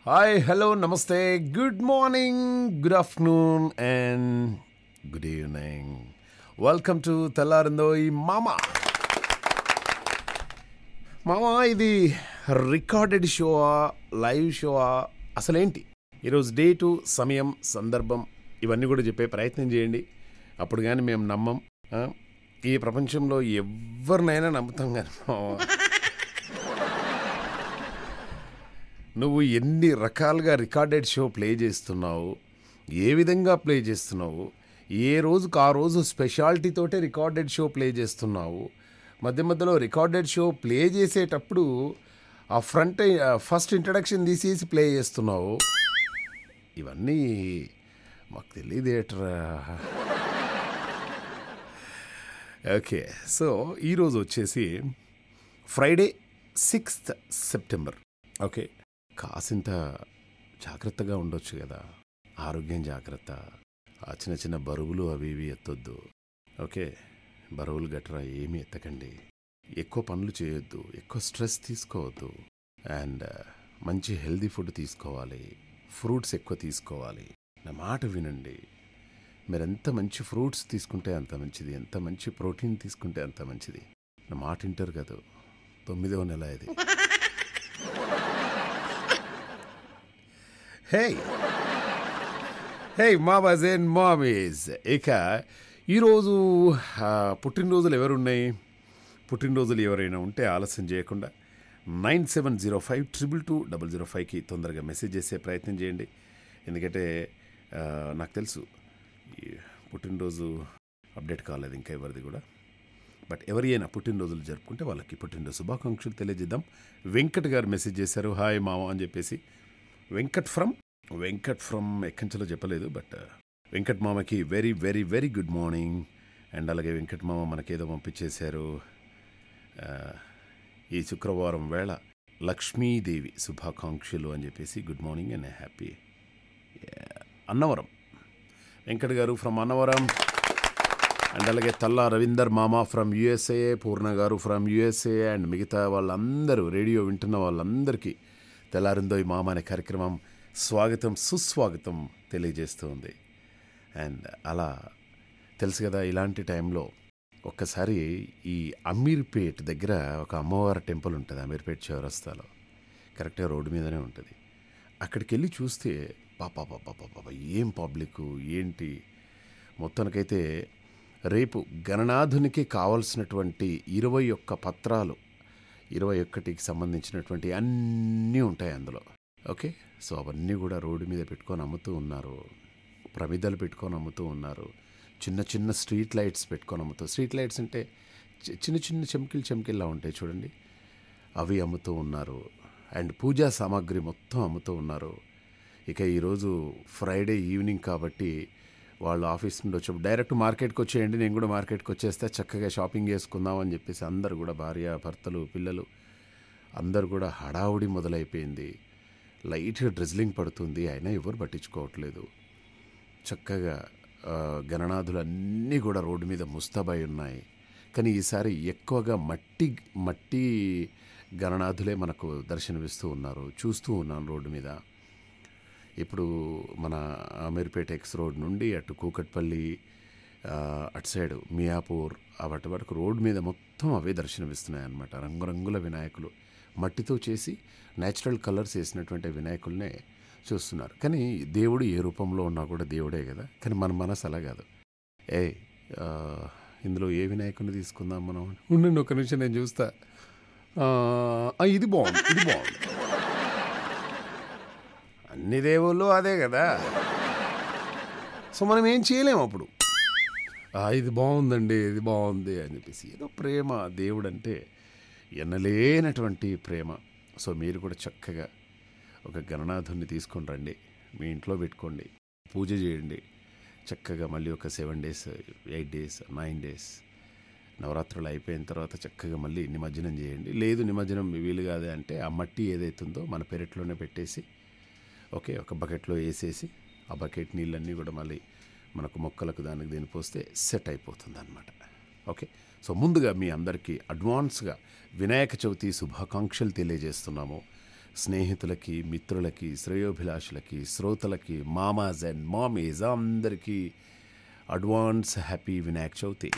Hi, hello, namaste, good morning, good afternoon and good evening. Welcome to తెల్లారిందోయ్ మామ. ఇది recorded Shewa, live Shewa, అసలేంటి? ఈరోజు డేటు, సమయం, సందర్భం ఇవన్నీ కూడా చెప్పే ప్రయత్నం చేయండి. అప్పుడు కానీ మేము నమ్మం. ఈ ప్రపంచంలో ఎవరినైనా నమ్ముతాం కానీ నువ్వు ఎన్ని రకాలుగా రికార్డెడ్ షో ప్లే చేస్తున్నావు, ఏ విధంగా ప్లే చేస్తున్నావు, ఏ రోజుకు ఆ రోజు స్పెషాలిటీతోటే రికార్డెడ్ షో ప్లే చేస్తున్నావు. మధ్య మధ్యలో రికార్డెడ్ షో ప్లే చేసేటప్పుడు ఆ ఫస్ట్ ఇంట్రడక్షన్ తీసేసి ప్లే చేస్తున్నావు. ఇవన్నీ మాకు తెలియదేట్రా. ఓకే, సో ఈరోజు వచ్చేసి ఫ్రైడే 6th సెప్టెంబర్. ఓకే, కాసింత జాగ్రత్తగా ఉండొచ్చు కదా, ఆరోగ్యం జాగ్రత్త. ఆ చిన్న చిన్న బరువులు అవి ఇవి ఎత్తొద్దు. ఓకే, బరువులు గట్రా ఏమీ ఎత్తకండి. ఎక్కువ పనులు చేయొద్దు, ఎక్కువ స్ట్రెస్ తీసుకోవద్దు. అండ్ మంచి హెల్దీ ఫుడ్ తీసుకోవాలి, ఫ్రూట్స్ ఎక్కువ తీసుకోవాలి. నా మాట వినండి. మీరు ఎంత మంచి ఫ్రూట్స్ తీసుకుంటే అంత మంచిది, ఎంత మంచి ప్రోటీన్ తీసుకుంటే అంత మంచిది. నా మాట వింటారు కదా. 9వ నెల ఇది. హే మామాస్ అండ్ మామీస్. ఇక ఈరోజు పుట్టినరోజులు ఎవరున్నాయి? పుట్టినరోజులు ఎవరైనా ఉంటే ఆలస్యం చేయకుండా 9705222005కి తొందరగా మెసేజ్ చేసే ప్రయత్నం చేయండి. ఎందుకంటే నాకు తెలుసు పుట్టినరోజు అప్డేట్ కాలేదు ఇంకా ఎవరిది కూడా. బట్ ఎవరైనా పుట్టినరోజులు జరుపుకుంటే వాళ్ళకి పుట్టినరోజు శుభాకాంక్షలు తెలియజేద్దాం. వెంకట్ గారు మెసేజ్ చేశారు, హాయ్ మామ అని చెప్పేసి. వెంకట్ ఫ్రమ్ ఎక్కంచలో చెప్పలేదు, బట్ వెంకట్ మామకి very very very good morning. And అలాగే వెంకట్ మామ మనకేదో పంపించేశారు. ఈ శుక్రవారం వేళ లక్ష్మీదేవి శుభాకాంక్షలు అని చెప్పేసి good morning and happy. Annavaram Venkat garu from Annavaram. And అలాగే తల్లా రవీందర్ మామ ఫ్రమ్ యూఎస్ఏ, పూర్ణ గారు ఫ్రమ్ యూఎస్ఏ అండ్ మిగతా వాళ్ళందరూ, రేడియో వింటున్న వాళ్ళందరికీ తెల్లారిందోయ్ మామ అనే కార్యక్రమం స్వాగతం సుస్వాగతం తెలియజేస్తూ ఉంది. అండ్ అలా తెలుసు కదా, ఇలాంటి టైంలో ఒక్కసారి ఈ అమీర్పేట్ దగ్గర ఒక అమ్మవారి టెంపుల్ ఉంటుంది. అమీర్పేట్ చౌరస్తాలో కరెక్ట్గా రోడ్డు మీదనే ఉంటుంది. అక్కడికి వెళ్ళి చూస్తే పాప ఏం పబ్లిక్ ఏంటి. మొత్తానికైతే రేపు గణనాథునికి కావలసినటువంటి 21 పత్రాలు, 21కి సంబంధించినటువంటి అన్నీ ఉంటాయి అందులో. ఓకే, సో అవన్నీ కూడా రోడ్డు మీద పెట్టుకొని అమ్ముతూ ఉన్నారు. ప్రమిదలు పెట్టుకొని అమ్ముతూ ఉన్నారు. చిన్న చిన్న స్ట్రీట్ లైట్స్ పెట్టుకొని అమ్ముతూ, స్ట్రీట్ లైట్స్ అంటే చిన్న చిన్న చెమ్కిల్లా ఉంటాయి చూడండి, అవి అమ్ముతూ ఉన్నారు. అండ్ పూజా సామాగ్రి మొత్తం అమ్ముతూ ఉన్నారు. ఇక ఈరోజు ఫ్రైడే ఈవినింగ్ కాబట్టి వాళ్ళు ఆఫీస్ నుండి వచ్చి డైరెక్ట్ మార్కెట్కి వచ్చేయండి, నేను కూడా మార్కెట్కి వచ్చేస్తే చక్కగా షాపింగ్ చేసుకుందాం అని చెప్పేసి అందరు కూడా, భార్య భర్తలు పిల్లలు అందరు కూడా హడావుడి మొదలైపోయింది. లైట్గా డ్రిజ్లింగ్ పడుతుంది, అయినా ఎవరు పట్టించుకోవట్లేదు. చక్కగా గణనాథులు అన్నీ కూడా రోడ్డు మీద ముస్తాబై ఉన్నాయి. కానీ ఈసారి ఎక్కువగా మట్టి గణనాథులే మనకు దర్శనమిస్తూ ఉన్నారు. చూస్తూ ఉన్నాను రోడ్డు మీద. ఇప్పుడు మన అమీర్పేట ఎక్స్ రోడ్ నుండి అటు కూకట్పల్లి, అటు సైడు మియాపూర్, వాటి వరకు రోడ్డు మీద మొత్తం అవే దర్శనమిస్తున్నాయి అన్నమాట. రంగురంగుల వినాయకులు, మట్టితో చేసి న్యాచురల్ కలర్స్ వేసినటువంటి వినాయకులనే చూస్తున్నారు. కానీ దేవుడు ఏ రూపంలో ఉన్నా కూడా దేవుడే కదా. కానీ మన మనసు అలా కాదు. ఇందులో ఏ వినాయకుడిని తీసుకుందాం మనం? ఉండండి ఒక నిమిషం, నేను చూస్తా. ఇది బాగుంది. అన్ని దేవుళ్ళు అదే కదా. సో మనం ఏం చేయలేము అప్పుడు. ఇది బాగుందండి, ఇది బాగుంది అని చెప్పేసి ఏదో ప్రేమ. దేవుడు అంటే ఎన్నలేనటువంటి ప్రేమ. సో మీరు కూడా చక్కగా ఒక గణనాథుని తీసుకొని రండి, మీ ఇంట్లో పెట్టుకోండి, పూజ చేయండి చక్కగా. మళ్ళీ ఒక 7 days 8 days 9 days నవరాత్రులు అయిపోయిన తర్వాత చక్కగా మళ్ళీ నిమజ్జనం చేయండి. లేదు నిమజ్జనం వీలు కాదు అంటే ఆ మట్టి ఏదైతుందో మన పెరట్లోనే పెట్టేసి, ఓకే, ఒక బకెట్లో వేసేసి ఆ బకెట్ నీళ్ళన్నీ కూడా మళ్ళీ మనకు మొక్కలకు దానికి దీన్ని పోస్తే సెట్ అయిపోతుంది అన్నమాట. ఓకే, సో ముందుగా మీ అందరికీ అడ్వాన్స్గా వినాయక చవితి శుభాకాంక్షలు తెలియజేస్తున్నాము. స్నేహితులకి, మిత్రులకి, శ్రేయోభిలాషులకి, శ్రోతలకి, మామాస్ అండ్ మామీస్ అందరికీ advance happy Vinayaka Chavithi.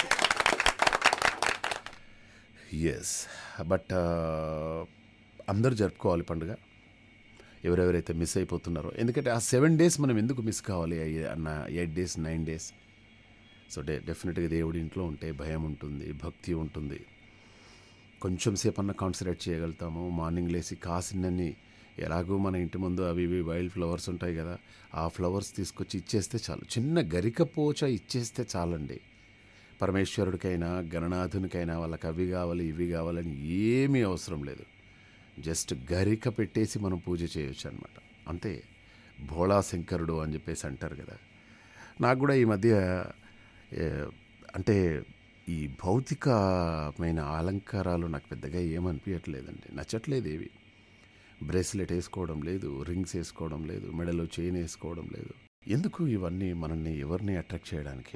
Yes, but అందరూ జరుపుకోవాలి పండుగ, ఎవరెవరైతే మిస్ అయిపోతున్నారో. ఎందుకంటే ఆ 7 days మనం ఎందుకు మిస్ కావాలి అన్న 8 days 9 days. సో డెఫినెట్గా దేవుడి ఇంట్లో ఉంటే భయం ఉంటుంది, భక్తి ఉంటుంది, కొంచెం సేపు అన్న కాన్సన్ట్రేట్ చేయగలుగుతాము. మార్నింగ్ లేసి కాసినన్ని, ఎలాగో మన ఇంటి ముందు అవి ఇవి వైల్డ్ ఫ్లవర్స్ ఉంటాయి కదా, ఆ ఫ్లవర్స్ తీసుకొచ్చి ఇచ్చేస్తే చాలు. చిన్న గరికపోచ ఇచ్చేస్తే చాలండి. పరమేశ్వరుడికైనా గణనాథునికైనా వాళ్ళకి అవి కావాలి ఇవి కావాలని ఏమీ అవసరం లేదు. జస్ట్ గరిక పెట్టేసి మనం పూజ చేయొచ్చు అనమాట. అంతే, భోళా శంకరుడు అని చెప్పేసి అంటారు కదా. నాకు కూడా ఈ మధ్య అంటే ఈ భౌతికమైన అలంకారాలు నాకు పెద్దగా ఏమనిపించట్లేదండి, నచ్చట్లేదు ఏవి. బ్రేస్లెట్ వేసుకోవడం లేదు, రింగ్స్ వేసుకోవడం లేదు, మెడలో చైన్ వేసుకోవడం లేదు. ఎందుకు ఇవన్నీ? మనల్ని ఎవరిని అట్రాక్ట్ చేయడానికి?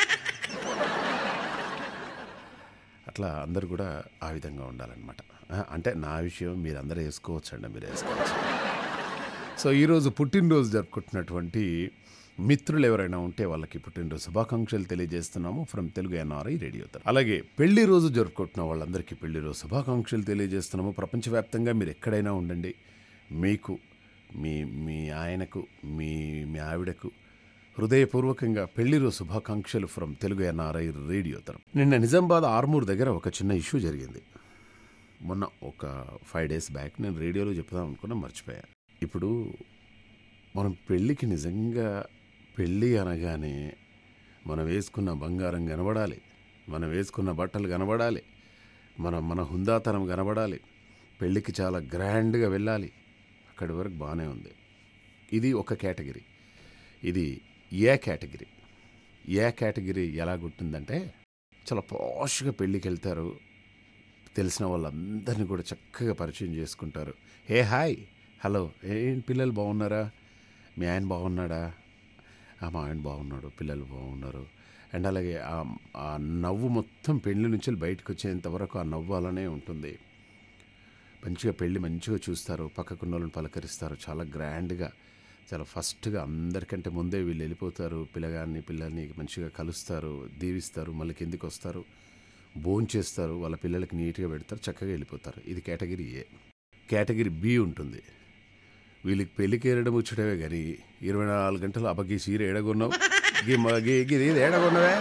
అట్లా అందరు కూడా ఆ విధంగా ఉండాలన్నమాట. అంటే నా విషయం మీరందరూ వేసుకోవచ్చండి, మీరు వేసుకోవచ్చు. సో ఈరోజు పుట్టినరోజు జరుపుకుంటున్నటువంటి మిత్రులు ఎవరైనా ఉంటే వాళ్ళకి పుట్టినరోజు శుభాకాంక్షలు తెలియజేస్తున్నాము ఫ్రమ్ తెలుగు ఎన్ఆర్ఐ రేడియో. అలాగే పెళ్లి రోజు జరుపుకుంటున్న వాళ్ళందరికీ పెళ్లి రోజు శుభాకాంక్షలు తెలియజేస్తున్నాము. ప్రపంచవ్యాప్తంగా మీరు ఎక్కడైనా ఉండండి, మీకు మీ ఆయనకు మీ ఆవిడకు హృదయపూర్వకంగా పెళ్లి రోజు శుభాకాంక్షలు ఫ్రమ్ తెలుగు ఎన్ఆర్ఐ రేడియో తరపు. నిన్న నిజామాబాద్ ఆర్మూర్ దగ్గర ఒక చిన్న ఇష్యూ జరిగింది. మొన్న ఒక 5 days బ్యాక్ నేను రేడియోలో చెప్దాం అనుకున్నా, మర్చిపోయా. ఇప్పుడు మనం పెళ్ళికి నిజంగా పెళ్ళి అనగానే మనం వేసుకున్న బంగారం కనబడాలి, మనం వేసుకున్న బట్టలు కనబడాలి, మన హుందాతనం కనబడాలి, పెళ్ళికి చాలా గ్రాండ్గా వెళ్ళాలి. అక్కడి వరకు బాగానే ఉంది. ఇది ఒక కేటగిరీ. ఇది ఏ కేటగిరీ. ఏ కేటగిరీ ఎలాగుంటుందంటే, చాలా పాష్గా పెళ్ళికి వెళ్తారు, తెలిసిన వాళ్ళందరినీ కూడా చక్కగా పరిచయం చేసుకుంటారు. హే హాయ్ హలో, ఏంటి పిల్లలు బాగున్నారా, మీ ఆయన బాగున్నాడా, మా ఆయన బాగున్నాడు, పిల్లలు బాగున్నారు. అండ్ అలాగే ఆ నవ్వు మొత్తం పెళ్లి నుంచి బయటకు వచ్చేంత వరకు ఆ నవ్వు అలానే ఉంటుంది. మంచిగా పెళ్ళి మంచిగా చూస్తారు, పక్కకున్న వాళ్ళని పలకరిస్తారు, చాలా గ్రాండ్గా, చాలా ఫస్ట్గా అందరికంటే ముందే వీళ్ళు వెళ్ళిపోతారు. పిల్లల్ని మంచిగా కలుస్తారు, దీవిస్తారు, మళ్ళీ కిందికి వస్తారు, భోంచేస్తారు, వాళ్ళ పిల్లలకి నీట్గా పెడతారు, చక్కగా వెళ్ళిపోతారు. ఇది కేటగిరీ ఏ. కేటగిరీ బి ఉంటుంది. వీళ్ళకి పెళ్ళికి ఏరడం వచ్చేటవే కానీ 24 గంటలు అబ్బకి సీర ఏడగొన్నావు, ఇది ఏడగొన్నవే,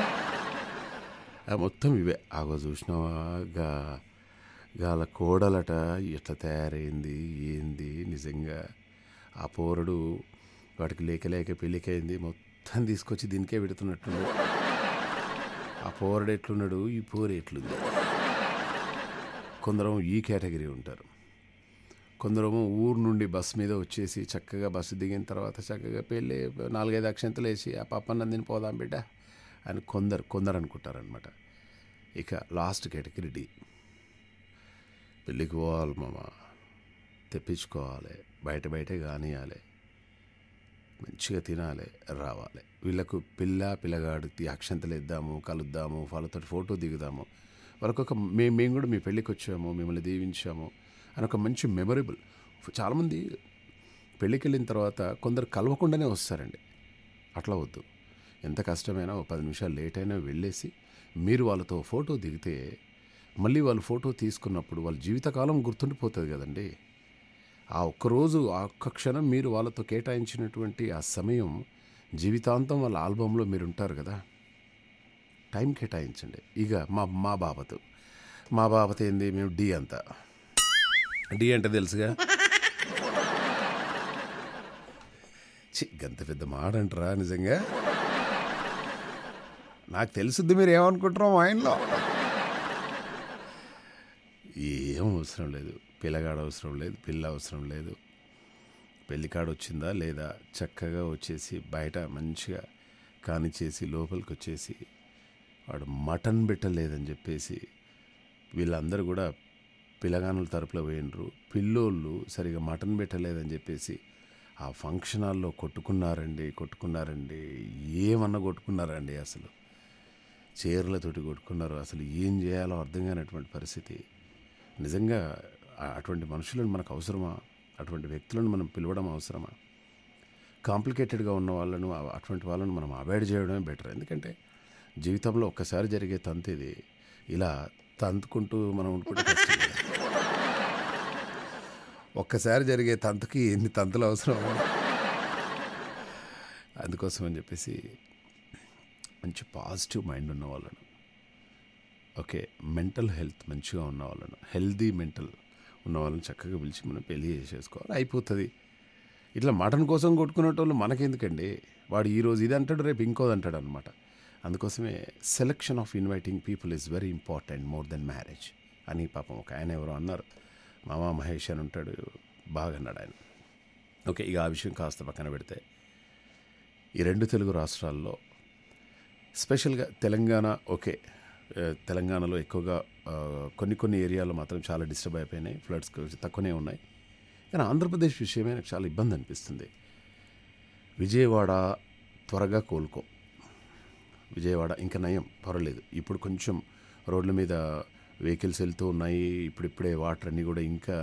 మొత్తం ఇవే. ఆగో చూసినావా గాల కోడలట ఎట్లా తయారైంది ఏంది. నిజంగా ఆ పోరడు వాటికి లేక పెళ్ళికైంది, మొత్తం తీసుకొచ్చి దీనికే పెడుతున్నట్టు. ఆ పోరడు ఎట్లున్నాడు, ఈ పోరు ఎట్లుంది. కొందరం ఈ కేటగిరీ ఉంటారు. కొందరేమో ఊరు నుండి బస్సు మీద వచ్చేసి చక్కగా బస్సు దిగిన తర్వాత చక్కగా పెళ్ళి 4-5 అక్షంతలు వేసి ఆ పప్పన్నందిని పోదాం బిడ్డ అని కొందరు అనుకుంటారనమాట. ఇక లాస్ట్ కేటగిరీ డి. పెళ్ళికి పోవాలి మామ, తెప్పించుకోవాలి, బయటే కానియాలి, మంచిగా తినాలి, రావాలి. వీళ్ళకు పిల్లగాడు అక్షంతలు ఇద్దాము, కలుద్దాము, వాళ్ళతో ఫోటో దిగుదాము, వాళ్ళకొక మేము కూడా మీ పెళ్ళికి వచ్చాము, మిమ్మల్ని దీవించాము అని ఒక మంచి మెమరబుల్. చాలామంది పెళ్ళికి వెళ్ళిన తర్వాత కొందరు కలవకుండానే వస్తారండి. అట్లా వద్దు. ఎంత కష్టమైనా 10 నిమిషాలు లేట్ అయినా వెళ్ళేసి మీరు వాళ్ళతో ఫోటో దిగితే మళ్ళీ వాళ్ళు ఫోటో తీసుకున్నప్పుడు వాళ్ళ జీవితకాలం గుర్తుండిపోతుంది కదండి. ఆ ఒక్కరోజు ఆ ఒక్క క్షణం మీరు వాళ్ళతో కేటాయించినటువంటి ఆ సమయం జీవితాంతం వాళ్ళ ఆల్బంలో మీరు ఉంటారు కదా. టైం కేటాయించండి. ఇక మా బాబత్ ఏంది, మేము డి అంతా. డి అంటే తెలుసుగా. గంత పెద్ద మాట అంటారా నిజంగా? నాకు తెలుసుద్ది మీరు ఏమనుకుంటారో ఆయనలో. ఏం అవసరం లేదు, పిల్లగాడు అవసరం లేదు, పిల్ల అవసరం లేదు. పెళ్ళికాడు వచ్చిందా లేదా చక్కగా వచ్చేసి బయట మంచిగా కానిచ్చేసి లోపలికి వచ్చేసి వాడు మటన్ పెట్టలేదని చెప్పేసి వీళ్ళందరూ కూడా పిల్లగానుల తరపులో పోయినరు. పిల్లోళ్ళు సరిగా మటన్ పెట్టలేదని చెప్పేసి ఆ ఫంక్షన్ హాల్లో కొట్టుకున్నారండి. ఏమన్నా కొట్టుకున్నారండి, అసలు చీరలతోటి కొట్టుకున్నారు. అసలు ఏం చేయాలో అర్థం కానటువంటి పరిస్థితి. నిజంగా అటువంటి మనుషులను మనకు అవసరమా? అటువంటి వ్యక్తులను మనం పిలవడం అవసరమా? కాంప్లికేటెడ్గా ఉన్న వాళ్ళను అటువంటి వాళ్ళను మనం అవాయిడ్ చేయడమే బెటర్. ఎందుకంటే జీవితంలో ఒక్కసారి జరిగే తంతు ఇది. ఇలా తంతుకుంటూ మనం ఉంటుకుంటే కష్టం కదా. ఒక్కసారి జరిగే తంతుకి ఎన్ని తంతులు అవసరం. అందుకోసం అని చెప్పేసి మంచి పాజిటివ్ మైండ్ ఉన్న వాళ్ళను, ఓకే, మెంటల్ హెల్త్ మంచిగా ఉన్న వాళ్ళను, హెల్దీ మెంటల్ ఉన్న వాళ్ళని చక్కగా పిలిచి మనం పెళ్లి చేసేసుకోవాలి, అయిపోతుంది. ఇట్లా మటన్ కోసం కొట్టుకునేటోళ్ళు మనకెందుకండి? వాడు ఈరోజు ఇది అంటాడు, రేపు ఇంకోది అంటాడు అనమాట. అందుకోసమే selection of inviting people is very important more than marriage అని పాపం ఒక ఆయన ఎవరో అన్నారు. మామా మహేష్ అని ఉంటాడు, బాగా అన్నాడు ఆయన. ఓకే, ఇక ఆ విషయం కాస్త పక్కన పెడితే, ఈ 2 తెలుగు రాష్ట్రాల్లో స్పెషల్గా తెలంగాణ, ఓకే, తెలంగాణలో ఎక్కువగా కొన్ని ఏరియాలో మాత్రం చాలా డిస్టర్బ్ అయిపోయినాయి, ఫ్లడ్స్ తక్కువనే ఉన్నాయి. కానీ ఆంధ్రప్రదేశ్ విషయమే నాకు చాలా ఇబ్బంది అనిపిస్తుంది. విజయవాడ త్వరగా కోలుకో. విజయవాడ ఇంకా నయం, పర్వాలేదు. ఇప్పుడు కొంచెం రోడ్ల మీద వెహికల్స్ వెళ్తూ ఉన్నాయి. ఇప్పుడిప్పుడే వాటర్ అన్నీ కూడా ఇంకా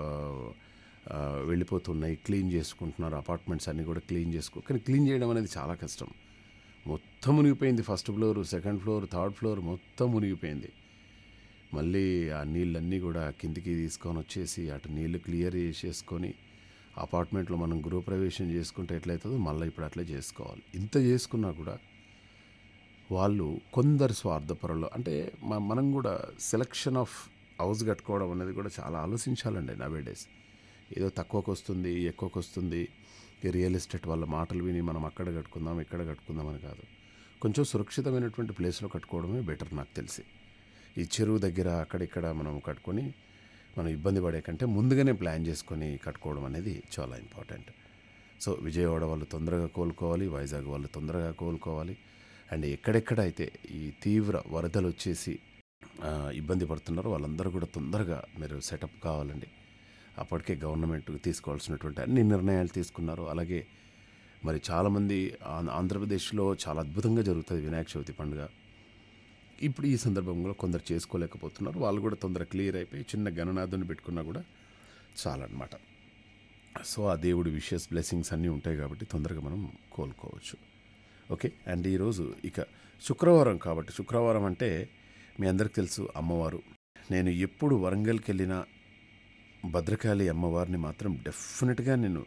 వెళ్ళిపోతున్నాయి, క్లీన్ చేసుకుంటున్నారు. అపార్ట్మెంట్స్ అన్నీ కూడా క్లీన్ కానీ క్లీన్ చేయడం అనేది చాలా కష్టం. మొత్తం మునిగిపోయింది. First floor, second floor, third floor మొత్తం మునిగిపోయింది. మళ్ళీ ఆ నీళ్ళన్నీ కూడా కిందికి తీసుకొని వచ్చేసి అటు నీళ్ళు క్లియర్ చేసేసుకొని అపార్ట్మెంట్లో మనం గృహప్రవేశం చేసుకుంటే ఎట్లయితుందో మళ్ళీ ఇప్పుడు అట్లా చేసుకోవాలి. ఇంత చేసుకున్నా కూడా వాళ్ళు కొందరు స్వార్థపరులు. అంటే మనం కూడా సెలక్షన్ ఆఫ్ హౌస్ కట్టుకోవడం అనేది కూడా చాలా ఆలోచించాలండి నవేడేస్. ఏదో తక్కువకు వస్తుంది, ఎక్కువకు వస్తుంది, రియల్ ఎస్టేట్ వాళ్ళ మాటలు విని మనం అక్కడ కట్టుకుందాం ఇక్కడ కట్టుకుందాం అని కాదు. కొంచెం సురక్షితమైనటువంటి ప్లేస్లో కట్టుకోవడమే బెటర్ నాకు తెలిసి. ఈ చెరువు దగ్గర అక్కడిక్కడ మనం కట్టుకొని మనం ఇబ్బంది పడే కంటే ముందుగానే ప్లాన్ చేసుకొని కట్టుకోవడం అనేది చాలా ఇంపార్టెంట్. సో విజయవాడ వాళ్ళు తొందరగా కోలుకోవాలి, వైజాగ్ వాళ్ళు తొందరగా కోలుకోవాలి. అండ్ ఎక్కడెక్కడైతే ఈ తీవ్ర వరదలు వచ్చేసి ఇబ్బంది పడుతున్నారో వాళ్ళందరూ కూడా తొందరగా మీరు సెటప్ కావాలండి. అప్పటికే గవర్నమెంట్ తీసుకోవాల్సినటువంటి అన్ని నిర్ణయాలు తీసుకున్నారు. అలాగే మరి చాలామంది ఆంధ్రప్రదేశ్లో చాలా అద్భుతంగా జరుగుతుంది వినాయక చవితి పండుగ. ఇప్పుడు ఈ సందర్భంలో కొందరు చేసుకోలేకపోతున్నారు. వాళ్ళు కూడా తొందర క్లియర్ అయిపోయి చిన్న గణనాథుని పెట్టుకున్నా కూడా చాలన్నమాట. సో ఆ దేవుడి విషెస్ బ్లెస్సింగ్స్ అన్నీ ఉంటాయి కాబట్టి తొందరగా మనం కోలుకోవచ్చు. ఓకే, అండ్ ఈరోజు ఇక శుక్రవారం కాబట్టి, శుక్రవారం అంటే మీ అందరికి తెలుసు అమ్మవారు. నేను ఎప్పుడు వరంగల్కి వెళ్ళినా భద్రకాళి అమ్మవారిని మాత్రం డెఫినెట్గా నేను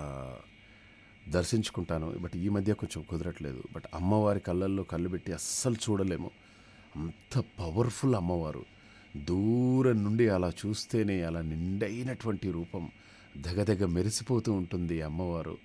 దర్శించుకుంటాను. బట్ ఈ మధ్య కొంచెం కుదరట్లేదు. బట్ అమ్మవారి కళ్ళల్లో కళ్ళు పెట్టి అస్సలు చూడలేము, అంత పవర్ఫుల్ అమ్మవారు. దూరం నుండి అలా చూస్తేనే అలా నిండైనటువంటి రూపం దగదగ మెరిసిపోతూ ఉంటుంది అమ్మవారు.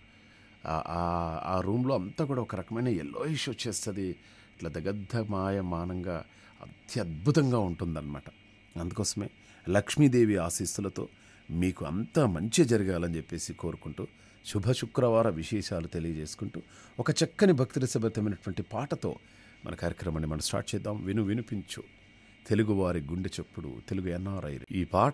ఆ రూమ్లో అంతా కూడా ఒక రకమైన ఎల్లోయిష్ వచ్చేస్తుంది, ఇట్లా దగద్ధమాయమానంగా అత్యద్భుతంగా ఉంటుందన్నమాట. అందుకోసమే లక్ష్మీదేవి ఆశీస్సులతో మీకు అంతా మంచి జరగాలని చెప్పేసి కోరుకుంటూ శుభ శుక్రవార విశేషాలు తెలియజేసుకుంటూ ఒక చక్కని భక్తిరసభరితమైనటువంటి పాటతో మన కార్యక్రమాన్ని మనం స్టార్ట్ చేద్దాం. వినిపించు తెలుగువారి గుండె చప్పుడు, తెలుగు ఎన్ఆర్ఐ. ఈ పాట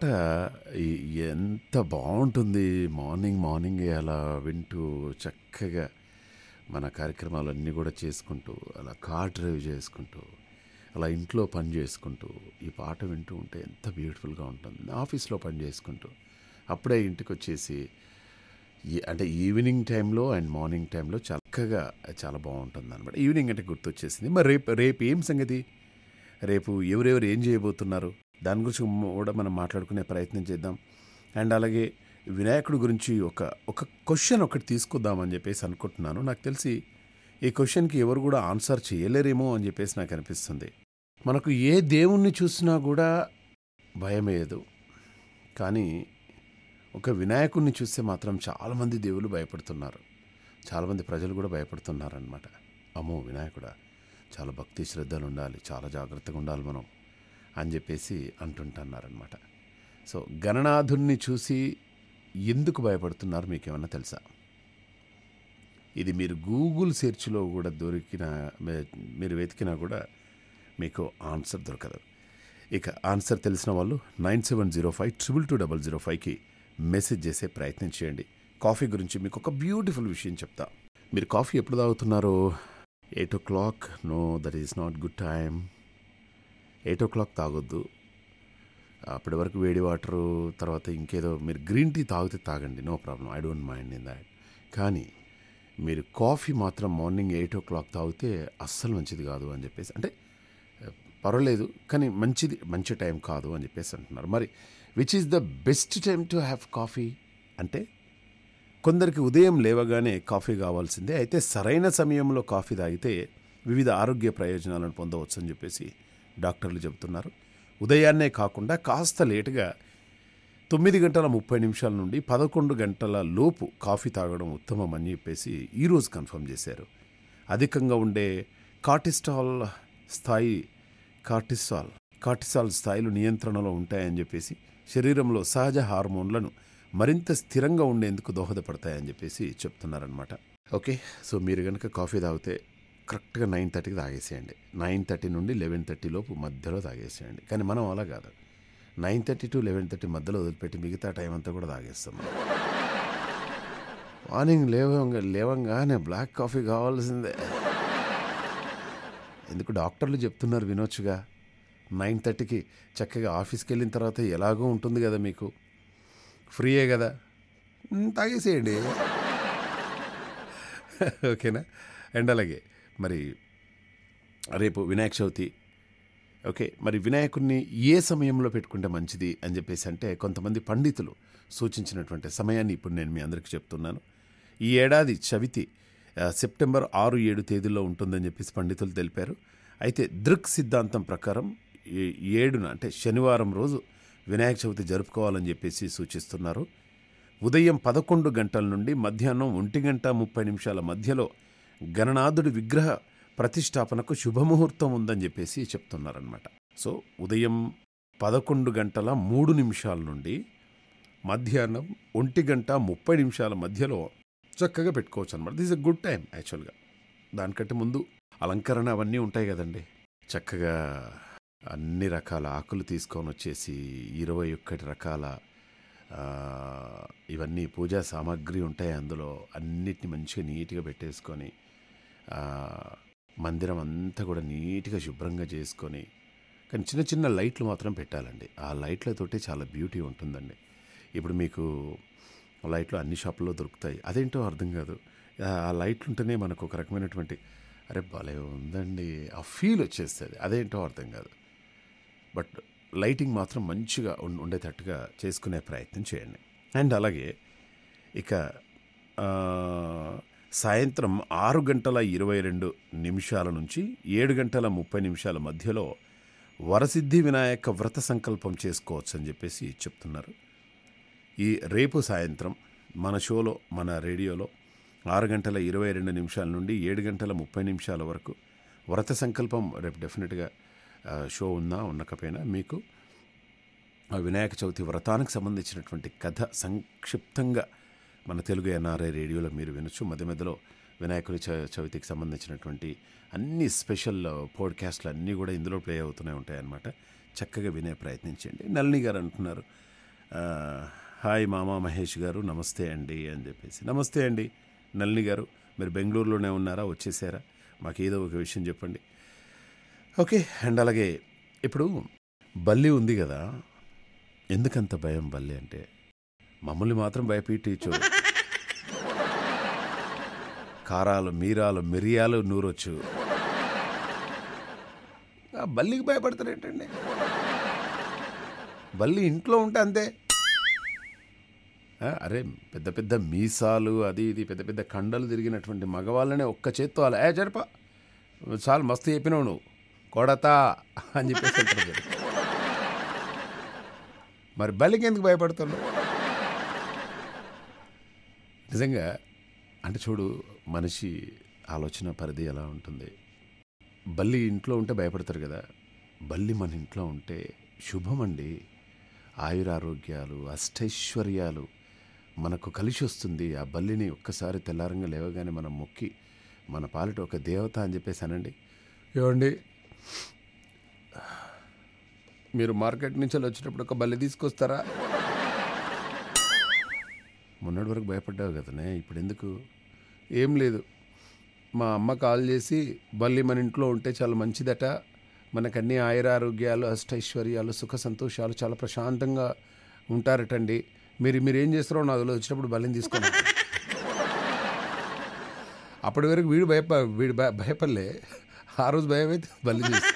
ఎంత బాగుంటుంది. మార్నింగే అలా వింటూ చక్కగా మన కార్యక్రమాలన్నీ కూడా చేసుకుంటూ, అలా కార్ డ్రైవ్ చేసుకుంటూ, అలా ఇంట్లో పని చేసుకుంటూ ఈ పాట వింటూ ఉంటే ఎంత బ్యూటిఫుల్గా ఉంటుంది. ఆఫీస్లో పని చేసుకుంటూ అప్పుడే ఇంటికి వచ్చేసి అంటే ఈవినింగ్ టైంలో అండ్ మార్నింగ్ టైంలో చక్కగా చాలా బాగుంటుంది అనమాట. ఈవినింగ్ అంటే గుర్తొచ్చేసింది. మరి రేపు ఏం సంగతి, రేపు ఎవరెవరు ఏం చేయబోతున్నారు దాని గురించి కూడా మనం మాట్లాడుకునే ప్రయత్నం చేద్దాం. అండ్ అలాగే వినాయకుడి గురించి ఒక క్వశ్చన్ ఒకటి తీసుకుందామని చెప్పేసి అనుకుంటున్నాను. నాకు తెలిసి ఈ క్వశ్చన్కి ఎవరు కూడా ఆన్సర్ చేయలేరేమో అని చెప్పేసి నాకు అనిపిస్తుంది. మనకు ఏ దేవుణ్ణి చూసినా కూడా భయమేయదు, కానీ ఒక వినాయకుడిని చూస్తే మాత్రం చాలామంది దేవుళ్ళు భయపడుతున్నారు, చాలామంది ప్రజలు కూడా భయపడుతున్నారనమాట. అమ్మో వినాయకుడా, చాలా భక్తి శ్రద్ధలు ఉండాలి, చాలా జాగ్రత్తగా ఉండాలి మనం అని చెప్పేసి అంటుంటున్నారనమాట. సో గణనాథుణ్ణి చూసి ఎందుకు భయపడుతున్నారు మీకు ఏమన్నా తెలుసా? ఇది మీరు గూగుల్ సెర్చ్లో కూడా మీరు వెతికినా కూడా మీకు ఆన్సర్ దొరకదు. ఇక ఆన్సర్ తెలిసిన వాళ్ళు 9705220005కి మెసేజ్ చేసే ప్రయత్నం చేయండి. కాఫీ గురించి మీకు ఒక బ్యూటిఫుల్ విషయం చెప్తా. మీరు కాఫీ ఎప్పుడు తాగుతున్నారో? 8 o'clock? No, that is not good time. 8 o'clock తాగొద్దు. అప్పటి వరకు వేడి వాటరు, తర్వాత ఇంకేదో మీరు గ్రీన్ టీ తాగితే తాగండి, no problem, I don't mind in that. కానీ మీరు కాఫీ మాత్రం మార్నింగ్ 8 o'clock తాగితే అస్సలు మంచిది కాదు అని చెప్పేసి, అంటే పర్వాలేదు కానీ మంచి టైం కాదు అని చెప్పేసి అంటున్నారు. మరి which is the best time to have coffee అంటే, కొందరికి ఉదయం లేవగానే కాఫీ కావాల్సిందే. అయితే సరైన సమయంలో కాఫీ తాగితే వివిధ ఆరోగ్య ప్రయోజనాలను పొందవచ్చు అని చెప్పేసి డాక్టర్లు చెబుతున్నారు. ఉదయాన్నే కాకుండా కాస్త లేటుగా 9:30 నుండి 11 లోపు కాఫీ తాగడం ఉత్తమం అని చెప్పేసి ఈరోజు కన్ఫర్మ్ చేశారు. అధికంగా ఉండే కార్టిసాల్ స్థాయిలు నియంత్రణలో ఉంటాయని చెప్పేసి, శరీరంలో సహజ హార్మోన్లను మరింత స్థిరంగా ఉండేందుకు దోహదపడతాయని చెప్పేసి చెప్తున్నారనమాట. ఓకే, సో మీరు కనుక కాఫీ తాగితే కరెక్ట్గా 9:30కి తాగేసేయండి. 9:30 నుండి 11:30 లోపు మధ్యలో తాగేసేయండి. కానీ మనం అలా కాదు, 9:30 to 11:30 మధ్యలో వదిలిపెట్టి మిగతా టైం అంతా కూడా తాగేస్తాం. మార్నింగ్ లేవంగానే బ్లాక్ కాఫీ కావాల్సిందే. ఎందుకు డాక్టర్లు చెప్తున్నారు వినొచ్చుగా. 9:30కి చక్కగా ఆఫీస్కి వెళ్ళిన తర్వాత ఎలాగో ఉంటుంది కదా, మీకు ఫ్రీయే కదా, తాగేసేయండి. ఓకేనా. అండ్ అలాగే మరి రేపు వినాయక చవితి. ఓకే, మరి వినాయకుడిని ఏ సమయంలో పెట్టుకుంటే మంచిది అని చెప్పేసి అంటే, కొంతమంది పండితులు సూచించినటువంటి సమయాన్ని ఇప్పుడు నేను మీ అందరికీ చెప్తున్నాను. ఈ ఏడాది చవితి సెప్టెంబర్ 6-7 తేదీల్లో ఉంటుందని చెప్పేసి పండితులు తెలిపారు. అయితే దృక్ సిద్ధాంతం ప్రకారం 7న అంటే శనివారం రోజు వినాయక చవితి జరుపుకోవాలని చెప్పేసి సూచిస్తున్నారు. ఉదయం 11 గంటల నుండి మధ్యాహ్నం 1:30 మధ్యలో గణనాథుడి విగ్రహ ప్రతిష్టాపనకు శుభముహూర్తం ఉందని చెప్పేసి చెప్తున్నారనమాట. సో ఉదయం 11:03 నుండి మధ్యాహ్నం 1:30 మధ్యలో చక్కగా పెట్టుకోవచ్చు అనమాట. This is a good time యాక్చువల్గా. దానికంటే ముందు అలంకరణ అవన్నీ ఉంటాయి కదండి. చక్కగా అన్ని రకాల ఆకులు తీసుకొని వచ్చేసి 21 రకాల ఇవన్నీ పూజా సామాగ్రి ఉంటాయి అందులో. అన్నిటిని మంచిగా నీట్గా పెట్టేసుకొని మందిరం అంతా కూడా నీట్గా శుభ్రంగా చేసుకొని, కానీ చిన్న చిన్న లైట్లు మాత్రం పెట్టాలండి. ఆ లైట్లతోటి చాలా బ్యూటీ ఉంటుందండి. ఇప్పుడు మీకు లైట్లు అన్ని షాపుల్లో దొరుకుతాయి, అదేంటో అర్థం కాదు. ఆ లైట్లు ఉంటేనే మనకు ఒక రకమైనటువంటి అరే భలే ఉందండి ఆ ఫీల్ వచ్చేస్తుంది, అదేంటో అర్థం కాదు. బట్ లైటింగ్ మాత్రం మంచిగా ఉండేటట్టుగా చేసుకునే ప్రయత్నం చేయండి. అండ్ అలాగే ఇక సాయంత్రం 6:22 నుంచి 7:30 మధ్యలో వరసిద్ధి వినాయక వ్రత సంకల్పం చేసుకోవచ్చు అని చెప్పేసి చెప్తున్నారు. ఈ రేపు సాయంత్రం మన షోలో, మన రేడియోలో 6:22 నుండి 7:30 వరకు వ్రత సంకల్పం. రేపు డెఫినెట్గా షో ఉండకపోయినా మీకు వినాయక చవితి వ్రతానికి సంబంధించినటువంటి కథ సంక్షిప్తంగా మన తెలుగు ఎన్ఆర్ఐ రేడియోలో మీరు వినొచ్చు. మధ్య మధ్యలో వినాయకుడి చవితికి సంబంధించినటువంటి అన్ని స్పెషల్ పోడ్కాస్ట్లు అన్నీ కూడా ఇందులో ప్లే అవుతూనే ఉంటాయన్నమాట. చక్కగా వినే ప్రయత్నించండి. నళిని గారు అంటున్నారు, హాయ్ మామా మహేష్ గారు, నమస్తే అండి అని చెప్పేసి. నమస్తే అండి నళిని గారు, మీరు బెంగళూరులోనే ఉన్నారా, వచ్చేసారా? మాకు ఏదో ఒక విషయం చెప్పండి. ఓకే. అండ్ అలాగే ఇప్పుడు బల్లి ఉంది కదా, ఎందుకంత భయం బల్లి అంటే? మమ్మల్ని మాత్రం భయపెట్టచ్చు. కారాలు, మీరాలు, మిరియాలు నూరొచ్చు, బల్లికి భయపడతారేంటండి? బల్లి ఇంట్లో ఉంటే అంతే. అరే పెద్ద పెద్ద మీసాలు అది ఇది పెద్ద పెద్ద కండలు తిరిగినటువంటి మగవాళ్ళనే ఒక్క చేత్తో అలా జరప చాలా మస్తు చెప్పినావు నువ్వు కొడతా అని చెప్పేసి అంటారు. మరి బల్లికి ఎందుకు భయపడతాడు? నిజంగా అంటే చూడు, మనిషి ఆలోచన పరిధి ఎలా ఉంటుంది. బల్లి ఇంట్లో ఉంటే భయపడతారు కదా, బల్లి మన ఇంట్లో ఉంటే శుభం అండి. ఆయురారోగ్యాలు, అష్టైశ్వర్యాలు మనకు కలిసి వస్తుంది. ఆ బల్లిని ఒక్కసారి తెల్లారంగా లేవగానే మనం మొక్కి మన పాలిట ఒక దేవత అని చెప్పేసి అనండి. ఏమండి, మీరు మార్కెట్ నుంచి వచ్చేటప్పుడు ఒక బల్లి తీసుకొస్తారా? మొన్నటి వరకు భయపడ్డావు కదనే, ఇప్పుడు ఎందుకు? ఏం లేదు, మా అమ్మ కాల్ చేసి బల్లి మన ఇంట్లో ఉంటే చాలా మంచిదట, మనకన్నీ ఆయురారోగ్యాలు, అష్టైశ్వర్యాలు, సుఖ సంతోషాలు, చాలా ప్రశాంతంగా ఉంటారటండి. మీరేం చేస్తారో నాకు వచ్చినప్పుడు బలిని తీసుకుని అప్పటి వరకు వీడు భయపడలే. ఆ రోజు భయం అయితే బలి చేసి.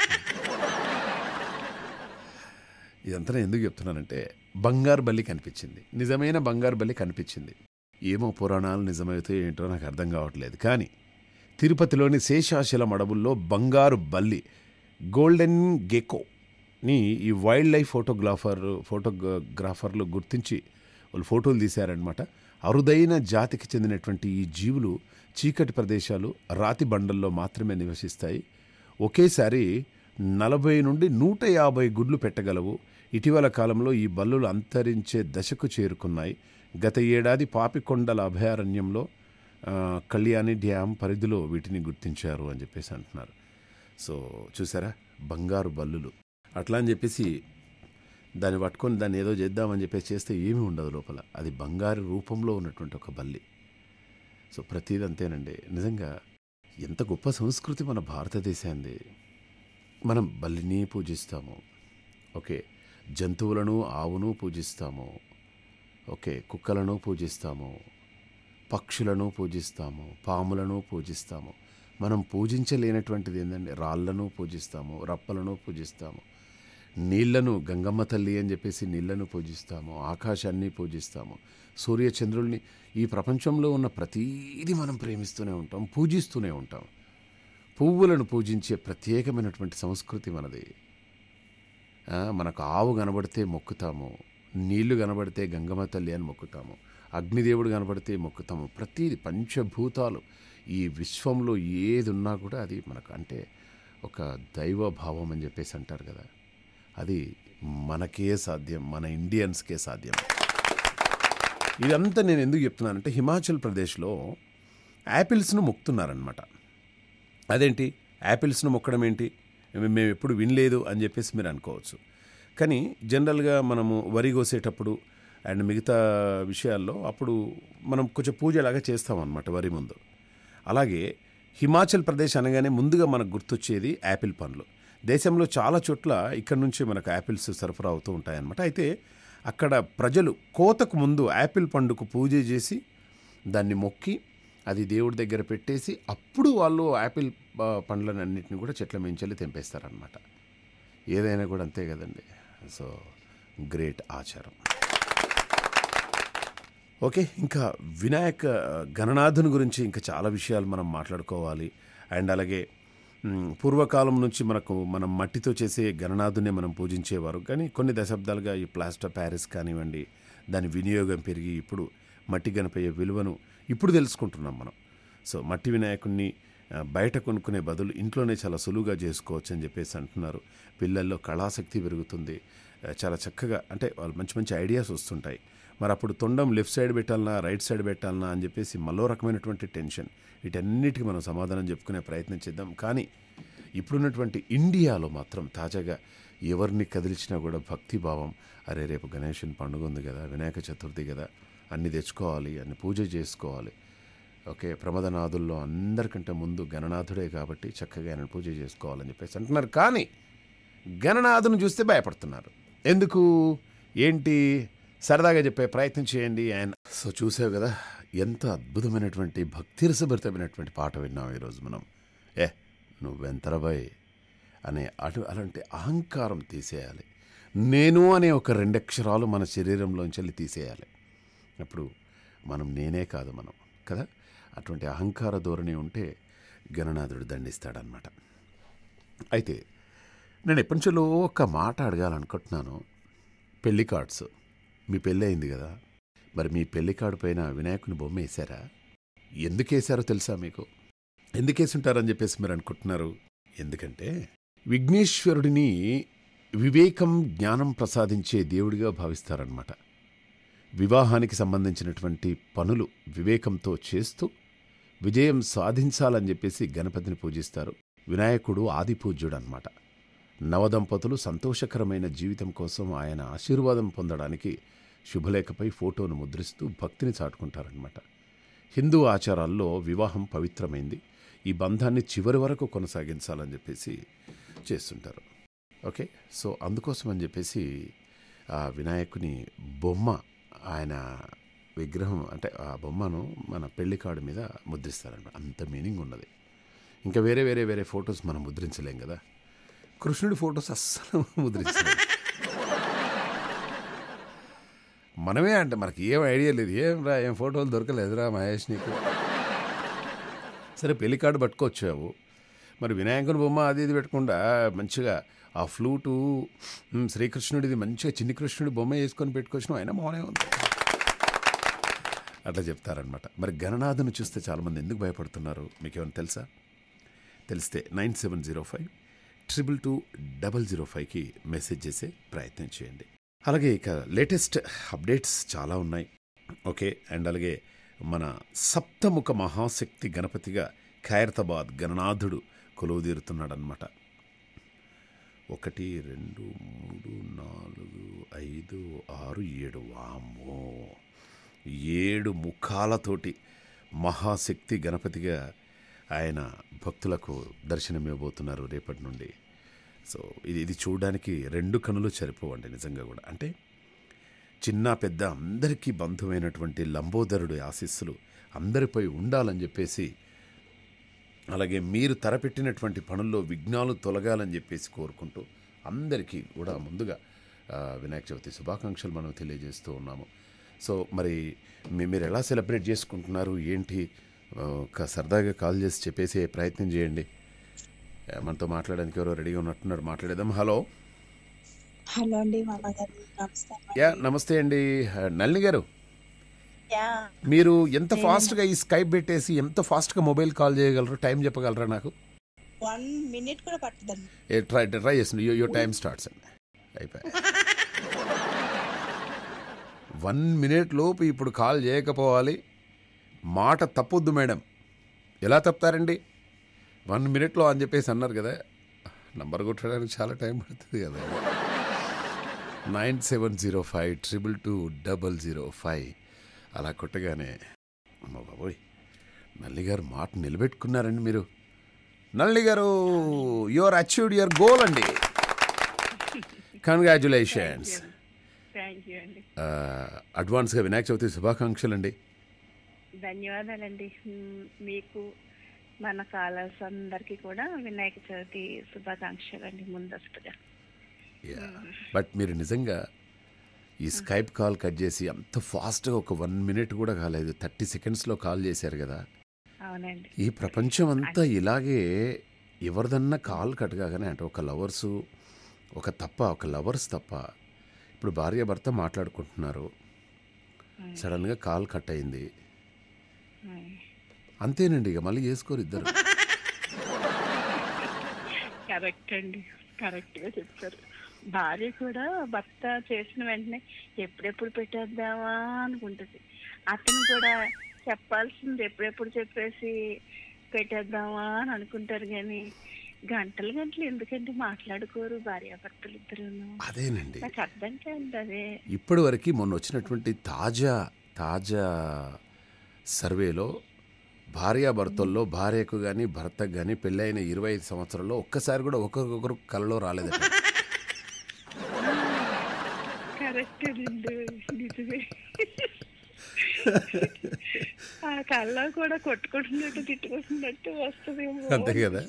ఇదంతా నేను ఎందుకు చెప్తున్నానంటే బంగారు బలి కనిపించింది, నిజమైన బంగారు బలి కనిపించింది. ఏమో పురాణాలు నిజమైతే ఏంటో నాకు అర్థం కావట్లేదు. కానీ తిరుపతిలోని శేషాచలం అడవుల్లో బంగారు బల్లి గోల్డెన్ గెకోని ఈ వైల్డ్ లైఫ్ ఫోటోగ్రాఫర్లు గుర్తించి వాళ్ళు ఫోటోలు తీశారనమాట. అరుదైన జాతికి చెందినటువంటి ఈ జీవులు చీకటి ప్రదేశాలు, రాతి బండల్లో మాత్రమే నివసిస్తాయి. ఒకేసారి 40 నుండి 150 గుడ్లు పెట్టగలవు. ఇటీవల కాలంలో ఈ బల్లులు అంతరించే దశకు చేరుకున్నాయి. గత ఏడాది పాపికొండల అభయారణ్యంలో కళ్యాణి డ్యామ్ పరిధిలో వీటిని గుర్తించారు అని చెప్పేసి అంటున్నారు. సో చూసారా, బంగారు బల్లులు అట్లా అని చెప్పేసి దాన్ని పట్టుకొని దాన్ని ఏదో చేద్దామని చెప్పేసి చేస్తే ఏమీ ఉండదు లోపల. అది బంగారు రూపంలో ఉన్నటువంటి ఒక బల్లి. సో ప్రతిదీ అంతేనండి. నిజంగా ఎంత గొప్ప సంస్కృతి మన భారతదేశాన్ని. మనం బల్లిని పూజిస్తాము, ఓకే, జంతువులను, ఆవును పూజిస్తాము, ఓకే, కుక్కలను పూజిస్తాము, పక్షులను పూజిస్తాము, పాములను పూజిస్తాము. మనం పూజించలేనటువంటిది ఏంటంటే రాళ్లను పూజిస్తాము, రప్పలను పూజిస్తాము, నీళ్లను, గంగమ్మ తల్లి అని చెప్పేసి నీళ్లను పూజిస్తాము, ఆకాశాన్ని పూజిస్తాము, సూర్యచంద్రుల్ని, ఈ ప్రపంచంలో ఉన్న ప్రతీది మనం ప్రేమిస్తూనే ఉంటాం, పూజిస్తూనే ఉంటాం. పువ్వులను పూజించే ప్రత్యేకమైనటువంటి సంస్కృతి మనది. మనకు ఆవు కనబడితే మొక్కుతాము, నీళ్లు కనబడితే గంగమ్మ తల్లి అని మొక్కుతాము, అగ్నిదేవుడు కనబడితే మొక్కుతాము. ప్రతీది పంచభూతాలు, ఈ విశ్వంలో ఏది ఉన్నా కూడా అది మనకు అంటే ఒక దైవభావం అని చెప్పేసి అంటారు కదా, అది మనకే సాధ్యం, మన ఇండియన్స్కే సాధ్యం. ఇదంతా నేను ఎందుకు చెప్తున్నానంటే హిమాచల్ ప్రదేశ్లో యాపిల్స్ను మొక్కుతున్నారనమాట. అదేంటి యాపిల్స్ను మొక్కడం ఏంటి, మేము ఎప్పుడు వినలేదు అని చెప్పేసి మీరు అనుకోవచ్చు. కానీ జనరల్గా మనము వరి కోసేటప్పుడు అండ్ మిగతా విషయాల్లో అప్పుడు మనం కొంచెం పూజలాగా చేస్తామన్నమాట వరి ముందు. అలాగే హిమాచల్ ప్రదేశ్ అనగానే ముందుగా మనకు గుర్తొచ్చేది యాపిల్ పండ్లు. దేశంలో చాలా చోట్ల ఇక్కడ నుంచి మనకు యాపిల్స్ సరఫరా అవుతూ ఉంటాయన్నమాట. అయితే అక్కడ ప్రజలు కోతకు ముందు యాపిల్ పండుకు పూజ చేసి దాన్ని మొక్కి అది దేవుడి దగ్గర పెట్టేసి అప్పుడు వాళ్ళు యాపిల్ పండ్లను అన్నింటినీ కూడా చెట్ల మించెల్లి తెంపేస్తారనమాట. ఏదైనా కూడా అంతే కదండి. సో గ్రేట్ ఆచారం. ఓకే, ఇంకా వినాయక గణనాథుని గురించి ఇంకా చాలా విషయాలు మనం మాట్లాడుకోవాలి. అండ్ అలాగే పూర్వకాలం నుంచి మనం మట్టితో చేసే గణనాథునే మనం పూజించేవారు. కానీ కొన్ని దశాబ్దాలుగా ఈ ప్లాస్టర్ ప్యారిస్ కానివ్వండి, దాని వినియోగం పెరిగి ఇప్పుడు మట్టి గణపయ్యే విలువను ఇప్పుడు తెలుసుకుంటున్నాం మనం. సో మట్టి వినాయకుడిని బయట కొనుక్కునే బదులు ఇంట్లోనే చాలా సులువుగా చేసుకోవచ్చు అని చెప్పేసి అంటున్నారు. పిల్లల్లో కళాశక్తి పెరుగుతుంది, చాలా చక్కగా అంటే వాళ్ళు మంచి మంచి ఐడియాస్ వస్తుంటాయి. మరి అప్పుడు తొండం లెఫ్ట్ సైడ్ పెట్టాలన్నా రైట్ సైడ్ పెట్టాలన్నా అని చెప్పేసి మరో రకమైనటువంటి టెన్షన్. వీటన్నిటికీ మనం సమాధానం చెప్పుకునే ప్రయత్నం చేద్దాం. కానీ ఇప్పుడున్నటువంటి ఇండియాలో మాత్రం తాజాగా ఎవరిని కదిలిచినా కూడా భక్తిభావం, అరే రేపు గణేశుని పండుగ ఉంది కదా, వినాయక చతుర్థి కదా, అన్నీ తెచ్చుకోవాలి, అన్ని పూజ చేసుకోవాలి, ఓకే, ప్రమదనాథుల్లో అందరికంటే ముందు గణనాథుడే కాబట్టి చక్కగా ఆయన పూజ చేసుకోవాలని చెప్పేసి అంటున్నారు. కానీ గణనాథుని చూస్తే భయపడుతున్నారు. ఎందుకు ఏంటి సరదాగా చెప్పే ప్రయత్నం చేయండి. ఆయన సో చూసావు కదా, ఎంత అద్భుతమైనటువంటి భక్తిరసభరితమైనటువంటి పాట విన్నాం ఈరోజు మనం. నువ్వెంతరబాయ్ అనే అలాంటి అహంకారం తీసేయాలి. నేను అనే ఒక 2 అక్షరాలు మన శరీరంలోంచి తీసేయాలి. అప్పుడు మనం నేనే కాదు మనం కదా. అటువంటి అహంకార ధోరణి ఉంటే గణనాథుడు దండిస్తాడనమాట. అయితే నేను ఎప్పటి నుంచో ఒక మాట అడగాలనుకుంటున్నాను. పెళ్లి కార్డ్స్, మీ పెళ్ళి అయింది కదా, మరి మీ పెళ్లి కార్డు పైన వినాయకుని బొమ్మ వేశారా? ఎందుకు వేశారో తెలుసా మీకు? ఎందుకు వేసుంటారని చెప్పేసి మీరు అనుకుంటున్నారు. ఎందుకంటే విఘ్నేశ్వరుడిని వివేకం, జ్ఞానం ప్రసాదించే దేవుడిగా భావిస్తారనమాట. వివాహానికి సంబంధించినటువంటి పనులు వివేకంతో చేస్తూ విజయం సాధించాలని చెప్పేసి గణపతిని పూజిస్తారు. వినాయకుడు ఆది పూజ్యుడు అనమాట. నవదంపతులు సంతోషకరమైన జీవితం కోసం ఆయన ఆశీర్వాదం పొందడానికి శుభలేఖపై ఫోటోను ముద్రిస్తూ భక్తిని చాటుకుంటారనమాట. హిందూ ఆచారాల్లో వివాహం పవిత్రమైంది. ఈ బంధాన్ని చివరి వరకు కొనసాగించాలని చెప్పేసి చేస్తుంటారు. ఓకే. సో అందుకోసం అని చెప్పేసి ఆ వినాయకుని బొమ్మ ఆయన విగ్రహం అంటే ఆ బొమ్మను మన పెళ్లి కార్డు మీద ముద్రిస్తారన్నమాట. అంత మీనింగ్ ఉన్నది. ఇంకా వేరే వేరే వేరే ఫొటోస్ మనం ముద్రించలేం కదా. కృష్ణుడి ఫొటోస్ అస్సలు ముద్రించలేం. మనమే అంటే మనకి ఏం ఐడియా లేదు. ఏం ఫోటోలు దొరకలేదురా మహేష్ నీకు. సరే పెళ్లి కార్డు పట్టుకొచ్చావు, మరి వినాయకుని బొమ్మ అది ఇది పెట్టకుండా మంచిగా ఆ ఫ్లూటు శ్రీకృష్ణుడిది మంచిగా చిన్ని కృష్ణుడి బొమ్మ వేసుకొని పెట్టుకొచ్చినావు, అయినా మౌనే ఉంది. అట్లా చెప్తారనమాట. మరి గణనాథుని చూస్తే చాలామంది ఎందుకు భయపడుతున్నారు మీకు ఏమైనా తెలుసా? తెలిస్తే 9705-222-0005కి మెసేజ్ చేసే ప్రయత్నం చేయండి. అలాగే ఇక లేటెస్ట్ అప్డేట్స్ చాలా ఉన్నాయి. ఓకే. అండ్ అలాగే మన సప్తముఖ మహాశక్తి గణపతిగా ఖైరతాబాద్ గణనాథుడు కొలువుదీరుతున్నాడనమాట. 1 2 3 4 5 6 7 వామ్మో 7 ముఖాలతోటి మహాశక్తి గణపతిగా ఆయన భక్తులకు దర్శనమివ్వబోతున్నారు రేపటి నుండి. సో ఇది చూడడానికి 2 కనులు సరిపోవండి నిజంగా కూడా. అంటే చిన్న పెద్ద అందరికీ బంధువైనటువంటి లంబోదరుడి ఆశీస్సులు అందరిపై ఉండాలని చెప్పేసి, అలాగే మీరు తలపెట్టినటువంటి పనుల్లో విఘ్నాలు తొలగాలని చెప్పేసి కోరుకుంటూ అందరికీ కూడా ముందుగా వినాయక చవితి శుభాకాంక్షలు మనం తెలియజేస్తూ ఉన్నాము. సో మరి మీరు ఎలా సెలబ్రేట్ చేసుకుంటున్నారు ఏంటి, సరదాగా కాల్ చేసి చెప్పేసి ప్రయత్నం చేయండి. మనతో మాట్లాడడానికి ఎవరో రెడీగా ఉన్నట్టున్నారు, మాట్లాడేద్దాం. హలో. హలో అండి మామగారు, నమస్తే. నమస్తే అండి నళిని గారు. యా మీరు ఎంత ఫాస్ట్గా ఈ స్కైప్ పెట్టేసి ఎంత ఫాస్ట్గా మొబైల్ కాల్ చేయగలరు, టైం చెప్పగలరా నాకు? 1 minute కూడా పట్టదండి. ట్రై చేసింది. యువర్ టైం స్టార్ట్స్ అండి. అయిపోయి 1 minute లోపు ఇప్పుడు కాల్ చేయకపోవాలి. మాట తప్పొద్దు మేడం. ఎలా తప్పుతారండి 1 minuteలో అని చెప్పేసి అన్నారు కదా. నంబర్ కొట్టడానికి చాలా టైం పడుతుంది కదా. 9705-222-0005 అలా కొట్టగానే అమ్మ బాబోయ్ నల్లి గారు మాట నిలబెట్టుకున్నారండి మీరు. నల్లి గారు యువర్ అచీవ్డ్ యువర్ గోల్ అండి. కంగ్రాచ్యులేషన్స్. అడ్వాన్స్గా వినాయక చవితి శుభాకాంక్షలు అండి. ధన్యవాదాలండి. మీకు మన కాలర్స్ అందరికీ కూడా వినాయక చవితి శుభాకాంక్షలు అండి ముందస్తుగా. బట్ మీరు నిజంగా ఈ స్కైప్ కాల్ కట్ చేసి అంత ఫాస్ట్గా ఒక 1 minute కూడా కాలేదు, 30 secondsలో కాల్ చేశారు కదా. అవునండి. ఈ ప్రపంచం అంతా ఇలాగే ఎవరిదన్నా కాల్ కట్ కాగానే అంటే ఒక లవర్స్ తప్ప ఇప్పుడు భార్య భర్త మాట్లాడుకుంటున్నారు, సడన్గా కాల్ కట్ అయింది అంతేనండి, ఇక మళ్ళీ చేసుకోరు ఇద్దరు. కరెక్ట్ అండి, కరెక్ట్గా చెప్పారు. భార్య కూడా భర్త చేసిన వెంటనే ఎప్పుడెప్పుడు పెట్టేద్దామా అనుకుంటుంది. అతను కూడా చెప్పాల్సింది ఎప్పుడెప్పుడు చెప్పేసి పెట్టేద్దామా అని అనుకుంటారు. కానీ గంటలు ఎందుకంటే మాట్లాడుకోరు భార్యాభర్తలు ఇద్దరు. అదేనండి నాకు అర్థం కాదు అదే. ఇప్పటి వరకు మొన్న వచ్చినటువంటి తాజా సర్వేలో భార్యాభర్తల్లో భార్యకు కానీ భర్తకు కానీ పెళ్ళైన 25 సంవత్సరాల్లో ఒక్కసారి కూడా ఒకరికొకరు కలలో రాలేదట. కరెక్ట్ నిజమే. ఆ కళ్ళలో కూడా కొట్టుకుంటున్నట్టు తిట్టుకుంటున్నట్టు వస్తుంది అంతే కదా.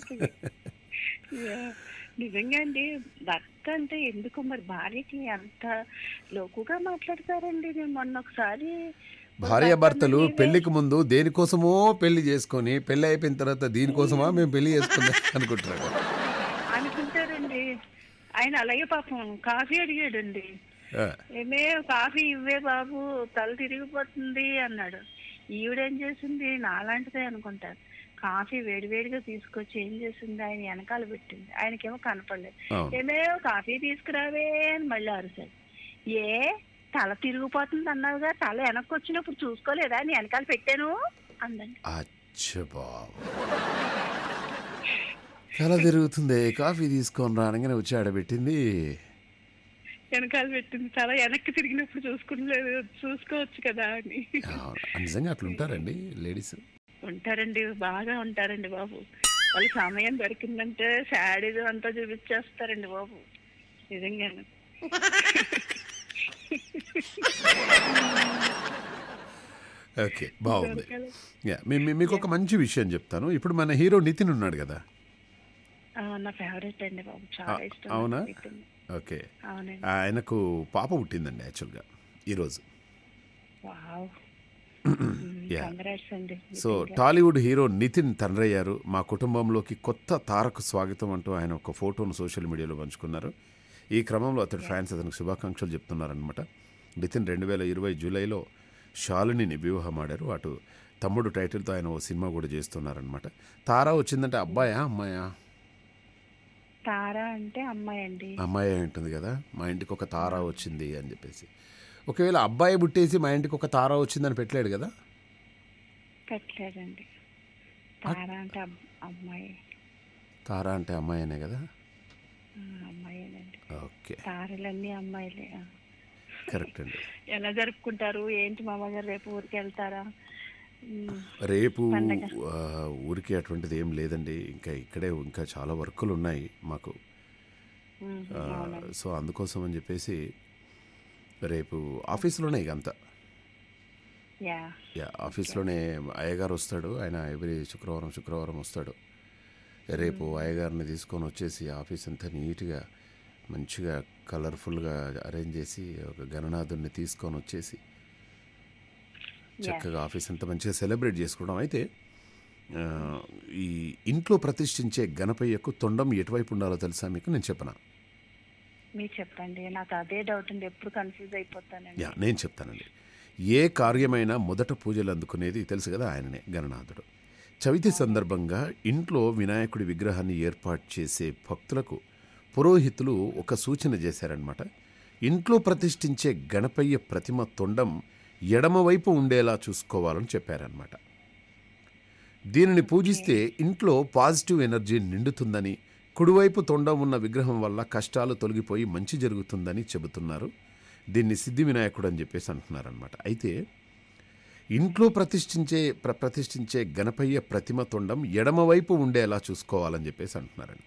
నిజంగా అండి, భర్త అంటే ఎందుకు మరి భార్యకి అంత లోకుగా మాట్లాడతారండి. నేను మొన్న ఒకసారి భార్యాభర్తలు పెళ్లికి ముందు దేనికోసమో పెళ్లి చేసుకొని పెళ్లి అయిపోయిన తర్వాత దీనికోసమా మేము పెళ్లి చేసుకుందాం అనుకుంటారండి. ఆయన అలాగే పాపం కాఫీ అడిగాడండి. ఏమే కాఫీ ఇవ్వే బాబు, తల తిరిగిపోతుంది అన్నాడు. ఈవిడేం చేసింది, నాలాంటిదే అనుకుంటారు, కాఫీ వేడివేడిగా తీసుకొచ్చి ఏం చేసింది, ఆయన వెనకాల పెట్టింది. ఆయనకేమో కనపడలేదు. ఏమే కాఫీ తీసుకురావే అని మళ్ళీ అరిసాడు. ఏ తల తిరిగిపోతుంది అన్నావుగా, తల వెనక్కి వచ్చినప్పుడు చూసుకోలేదా, నీ వెనకాల పెట్టాను అందండి. తల తిరుగుతుంది, కాఫీ తీసుకొని రానగానే వచ్చి ఆడబెట్టింది, వెనకాల పెట్టింది. తల వెనక్కి తిరిగినప్పుడు చూసుకోవచ్చు కదా అని. నిజంగా అట్లా ఉంటారండి లేడీస్. ఉంటారండి, బాగా ఉంటారండి బాబు. వాళ్ళు సమయం దొరికిందంటే శాడీలు అంతా చూపించేస్తారండి బాబు. నిజంగాను. ఓకే, బాగుంది. దొరకాలి. యా, మీకు ఒక మంచి విషయం చెప్తాను. ఇప్పుడు మన హీరో నితిన్ ఉన్నాడు కదా. నా ఫేవరెట్ అండి బాబు, చాలా ఇష్టం నాకు అవునా? నితిన్. ఓకే, అవునండి. ఆయనకు పాప పుట్టిందండి యాక్చువల్గా ఈరోజు. వావ్. యా, కంగ్రాట్స్ అండి సో నితిన్ గారు. టాలీవుడ్ హీరో నితిన్ తండ్రి అయ్యారు. మా కుటుంబంలోకి కొత్త తారకు స్వాగతం అంటూ ఆయన ఒక ఫోటోను సోషల్ మీడియాలో పంచుకున్నారు. ఈ క్రమంలో అతడి ఫ్యాన్స్ అతనికి శుభాకాంక్షలు చెప్తున్నారనమాట. నితిన్ 2020 జూలైలో శాలినిని వివాహమాడారు. అటు తమ్ముడు టైటిల్తో ఆయన ఓ సినిమా కూడా చేస్తున్నారనమాట. తారా వచ్చిందంటే అబ్బాయా అమ్మాయా? తారా అంటే అమ్మాయి అండి. అమ్మాయి ఉంటుంది కదా. మా ఇంటికి ఒక తారా వచ్చింది అని చెప్పేసి. ఒకవేళ అబ్బాయి పుట్టేసి మా ఇంటికి ఒక తారా వచ్చిందని పెట్టలేడు కదా. పెట్టలేదండి. తారా అంటే అమ్మాయి. తారా అంటే అమ్మాయి అనే కదా. అమ్మాయేనండి. ఓకే, తారలన్నీ అమ్మాయిలే. కరెక్ట్ అండి. ఎలా జరుపుకుంటారు ఏంటి మామగారు? రేపు ఊరికి వెళ్తారా? రేపు పండగ. ఊరికి అటువంటిది ఏం లేదండి. ఇంకా చాలా వర్కులు ఉన్నాయి మాకు. అవునండి. సో అందుకోసం అని చెప్పేసి రేపు ఆఫీస్లోనే ఇక అంతా. యా. యా, ఆఫీస్లోనే అయ్యగారు వస్తాడు. ఆయన ఎవ్రీ శుక్రవారం వస్తాడు. రేపు అయ్యగారిని తీసుకొని వచ్చేసి ఆఫీస్ అంతా నీట్గా మంచిగా కలర్ఫుల్గా అరేంజ్ చేసి ఒక గణనాథుడిని తీసుకొని వచ్చేసి చక్కగా ఆఫీస్ అంతా మంచిగా సెలబ్రేట్ చేసుకోవడం. అయితే ఈ ఇంట్లో ప్రతిష్ఠించే గణపయ్యకు తొండం ఎటువైపు ఉండాలో తెలుసా మీకు? నేను చెప్పనా? మీరు చెప్పండి, నాకు అదే డౌట్ అండి, ఎప్పుడు కన్ఫ్యూజ్ అయిపోతానండి. యా, నేను చెప్తానండి. ఏ కార్యమైనా మొదట పూజలు అందుకునేది తెలుసు కదా, ఆయననే గణనాథుడు. చవితి సందర్భంగా ఇంట్లో వినాయకుడి విగ్రహాన్ని ఏర్పాటు చేసే భక్తులకు పురోహితులు ఒక సూచన చేశారనమాట. ఇంట్లో ప్రతిష్ఠించే గణపయ్య ప్రతిమ తొండం ఎడమవైపు ఉండేలా చూసుకోవాలని చెప్పారనమాట. దీనిని పూజిస్తే ఇంట్లో పాజిటివ్ ఎనర్జీ నిండుతుందని, కుడివైపు తొండం ఉన్న విగ్రహం వల్ల కష్టాలు తొలగిపోయి మంచి జరుగుతుందని చెబుతున్నారు. దీన్ని సిద్ధి వినాయకుడు అని చెప్పేసి అంటున్నారనమాట. అయితే ఇంట్లో ప్రతిష్ఠించే గణపయ్య ప్రతిమ తొండం ఎడమవైపు ఉండేలా చూసుకోవాలని చెప్పేసి అంటున్నారండి.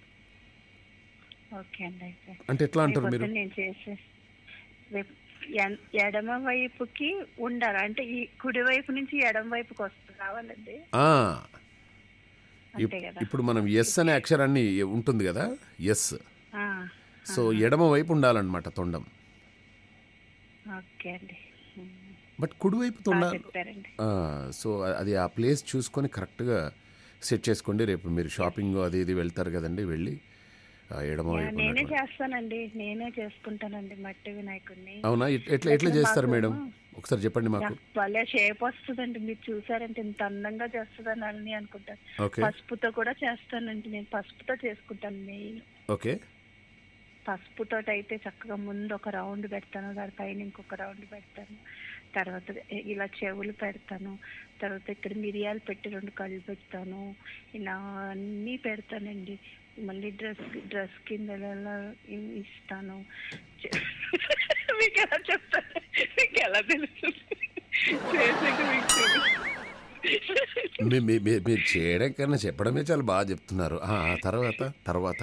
ఓకే అండి. అయితే అంటే ఎట్లా అంటారు మీరు? నేను చేసే రేపు ఎడమ వైపుకి ఉండాలి అంటే ఈ కుడి వైపు నుంచి ఎడమ వైపుకి రావాలండి. ఆ, అంతే కదా. ఇప్పుడు మనం ఎస్ అనే అక్షరాన్ని ఉంటుంది కదా, ఎస్. ఆ, సో ఎడమ వైపు ఉండాలన్నమాట తొండం. ఓకే అండి. బట్ కుడివైపు బాగా తొండ. చెప్పారండి. సో అది ఆ ప్లేస్ చూసుకొని కరెక్ట్గా సెట్ చేసుకోండి. రేపు మీరు షాపింగ్ అది ఇది వెళ్తారు కదండి, వెళ్ళి ఎడమ వైపు నేనే ఉన్నటువంటి. చేస్తానండి, నేనే చేసుకుంటానండి మట్టి వినాయకుడిని. అవునా? ఎట్లా చేస్తారు మేడం? ఒకసారి చెప్పండి మాకు. నాకు భలే షేప్ వస్తుందండి, మీరు చూసారంటే ఇంత అందంగా చేస్తుందని అని అనుకుంటాను. ఓకే, పసుపుతో కూడా చేస్తానండి, నేను పసుపుతో చేసుకుంటాను మెయిన్. ఓకే, పసుపుతో అయితే చక్కగా ముందు ఒక రౌండ్ పెడతాను, దానిపైన ఇంకొక రౌండ్ పెడతాను, తర్వాత ఇలా చెవులు పెడతాను, తర్వాత ఇక్కడ మిరియాలు పెట్టి 2 కళ్ళు పెడతాను, ఇలా అన్నీ పెడతానండి. మళ్ళీ డ్రెస్ కింద ఇస్తాను. మీకు ఎలా చెప్తాను, మీకు ఎలా తెలుసు? చేసాక మీకు తెలుసు. మీరు చేయడం కన్నా చెప్పడమే చాలా బాగా చెప్తున్నారు. తర్వాత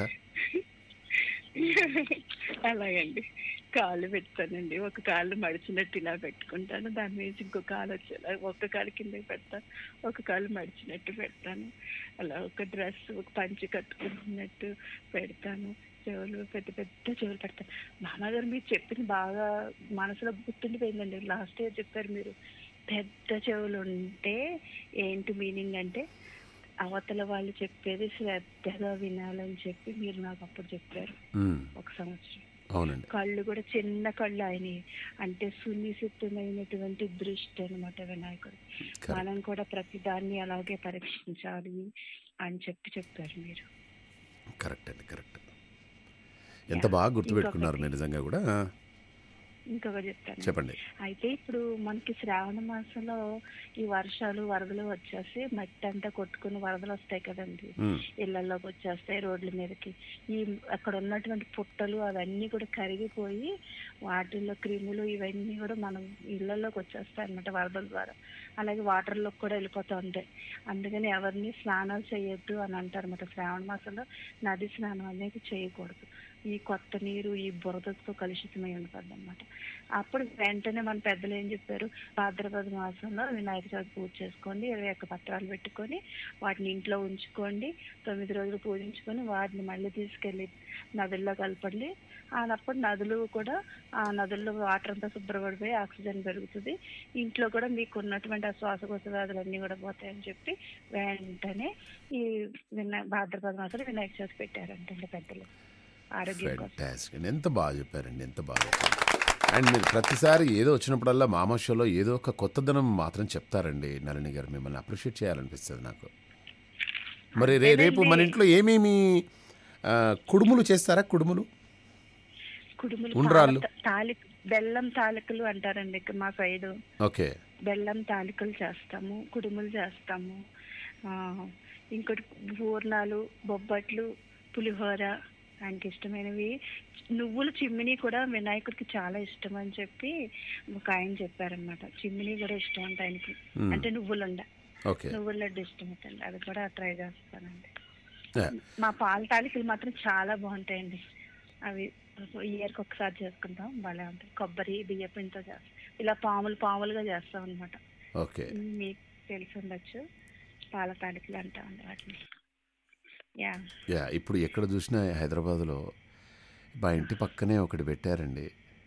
అలాగండి. కాళ్ళు పెడతానండి, ఒక కాళ్ళు మడిచినట్టు ఇలా పెట్టుకుంటాను, దాని మీద ఇంకో కాలు వచ్చేలా ఒక కాలు కిందకి పెడతాను, ఒక కాలు మడిచినట్టు పెడతాను, అలా ఒక డ్రెస్ ఒక పంచి కట్టుకున్నట్టు పెడతాను, చెవులు పెద్ద పెద్ద చెవులు పెడతాను. మామగారు మీరు చెప్పింది బాగా మనసులో గుర్తుండిపోయిందండి. లాస్ట్ ఇయర్ చెప్పారు మీరు పెద్ద చెవులు ఉంటే ఏంటి మీనింగ్ అంటే అవతల వాళ్ళు చెప్పేది శ్రద్ధగా వినాలని చెప్పి మీరు నాకు అప్పుడు చెప్పారు ఒక సంవత్సరం. అవునండి. కళ్ళు కూడా చిన్న కళ్ళు ఆయన అంటే సునిశ్చితమైనటువంటి దృష్టి అనమాట వినాయకుడు. మనం కూడా ప్రతి దాన్ని అలాగే పరీక్షించాలి అని చెప్పారు మీరు. కరెక్ట్ అండి, కరెక్ట్. ఎంత బాగా గుర్తుపెట్టుకున్నారు మీరు నిజంగా కూడా. ఇంకొకటి చెప్తాను, చెప్పండి. అయితే ఇప్పుడు మనకి శ్రావణ మాసంలో ఈ వర్షాలు వరదలు వచ్చేసి మట్టి అంతా కొట్టుకుని వరదలు వస్తాయి కదండి, ఇళ్లలోకి వచ్చేస్తాయి, రోడ్ల మీదకి. ఈ అక్కడ ఉన్నటువంటి పుట్టలు అవన్నీ కూడా కరిగిపోయి వాటిల్లో క్రిములు ఇవన్నీ కూడా మనం ఇళ్లలోకి వచ్చేస్తాయి అన్నమాట వరదల ద్వారా. అలాగే వాటర్లోకి కూడా వెళ్ళిపోతూ ఉంటాయి. అందుకని ఎవరిని స్నానాలు చేయొద్దు అని అంటారు అన్నమాట. శ్రావణ మాసంలో నది స్నానం అనేది చేయకూడదు. ఈ కొత్త నీరు ఈ బురదతో కలుషితమై ఉండిపోద్ది అనమాట. అప్పుడు వెంటనే మన పెద్దలు ఏం చెప్పారు, భాద్రపద మాసంలో వినాయక చవితి పూజ చేసుకోండి, 21 పత్రాలు పెట్టుకొని వాటిని ఇంట్లో ఉంచుకోండి, 9 రోజులు పూజించుకొని వాటిని మళ్ళీ తీసుకెళ్ళి నదుల్లో కలపండి. అప్పుడు నదులు కూడా ఆ నదుల్లో వాటర్ అంతా శుభ్రపడిపోయి ఆక్సిజన్ పెరుగుతుంది, ఇంట్లో కూడా మీకు ఉన్నటువంటి ఆ శ్వాసకోశ వ్యాధులన్నీ కూడా పోతాయని చెప్పి వెంటనే ఈ భాద్రపద మాసంలో వినాయక చవితి పెట్టారంటండి పెద్దలు ఆరోగ్యం కోసం. ఫ్యాంటాస్టిక్. ఎంత బాగా చెప్పారండి, ఎంత బాగా చెప్పారు. అండ్ మీరు ప్రతిసారి ఏదో వచ్చినప్పుడల్లా మామా షోలో ఏదో ఒక కొత్తదనం మాత్రం చెప్తారండి నళిని గారు. మిమ్మల్ని అప్రిషియేట్ చేయాలనిపిస్తుంది నాకు. మరి రేపు మన ఇంట్లో ఏమేమి కుడుములు చేస్తారా? కుడుములు ఉండ్రాళ్ళు, బెల్లం తాలికలు అంటారండి మా సైడు. ఓకే, బెల్లం తాలికలు చేస్తాము, కుడుములు చేస్తాము, ఇంకోటి పూర్ణాలు, బొబ్బట్లు, పులిహోర, ఆయనకి ఇష్టమైనవి. నువ్వుల చిమ్మిని కూడా వినాయకుడికి చాలా ఇష్టం అని చెప్పి ఒక ఆయన చెప్పారనమాట. చిమ్మిని కూడా ఇష్టం అంట ఆయనకి, అంటే నువ్వులుండ, నువ్వుల లడ్డు ఇష్టం అవుతుంది, అది కూడా ట్రై చేస్తానండి. మా పాల తాలికలు మాత్రం చాలా బాగుంటాయండి, అవి ఇయర్కి ఒకసారి చేసుకుంటాం, భలే ఉంటాయి. కొబ్బరి బియ్య పిండితో చేస్తాం, ఇలా పాములుగా చేస్తాం అనమాట. మీకు తెలిసి ఉండొచ్చు, పాల తాలికలు అంటామండి వాటిని. యా ఇప్పుడు ఎక్కడ చూసినా హైదరాబాద్లో మా ఇంటి పక్కనే ఒకటి పెట్టారండి.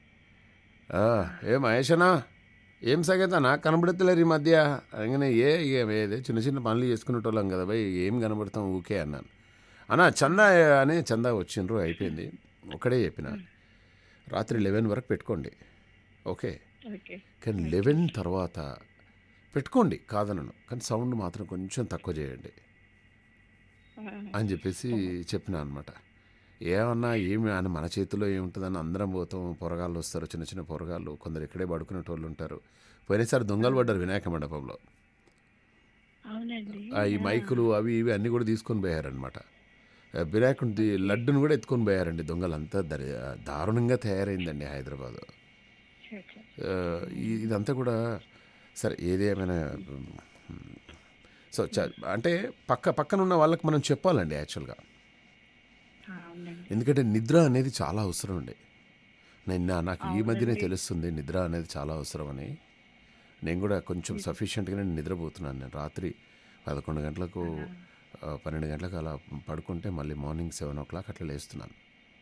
ఏ మహేషనా, ఏం సంగతి నాకు కనబడతలేరు ఈ మధ్య అనగానే, ఏదే చిన్న చిన్న పనులు చేసుకునేటోళ్ళం కదా భయ్, ఏం కనబడతాం ఊకే అన్నాను. అన్నా చందా అని చందా వచ్చిండ్రు, అయిపోయింది. ఒకడే చెప్పిన, రాత్రి 11 వరకు పెట్టుకోండి, ఓకే, కానీ 11 తర్వాత పెట్టుకోండి కాదనను, కానీ సౌండ్ మాత్రం కొంచెం తక్కువ చేయండి అని చెప్పేసి చెప్పిన అనమాట. ఏమన్నా ఏమి అని మన చేతిలో ఏముంటుందని అందరం పోతాం, పొరగాళ్ళు వస్తారు, చిన్న చిన్న పొరగాళ్ళు, కొందరు ఇక్కడే పడుకునేటోళ్ళు ఉంటారు. పోయినసారి దొంగలు పడ్డారు వినాయక మండపంలో. ఈ మైకులు అవి ఇవి అన్నీ కూడా తీసుకొని పోయారనమాట. వినాయకుడి లడ్డును కూడా ఎత్తుకొని పోయారండి దొంగలు. అంతా దారుణంగా తయారైందండి హైదరాబాద్. ఇదంతా కూడా సరే ఏదేమైనా సో అంటే పక్కన ఉన్న వాళ్ళకి మనం చెప్పాలండి యాక్చువల్గా, ఎందుకంటే నిద్ర అనేది చాలా అవసరం అండి. నాకు ఈ మధ్యనే తెలుస్తుంది నిద్ర అనేది చాలా అవసరం అని. నేను కూడా కొంచెం సఫిషియెంట్గానే నిద్రపోతున్నాను. నేను రాత్రి 11 గంటలకు 12 గంటలకు అలా పడుకుంటే మళ్ళీ మార్నింగ్ 7 o'clock అట్లా లేస్తున్నాను.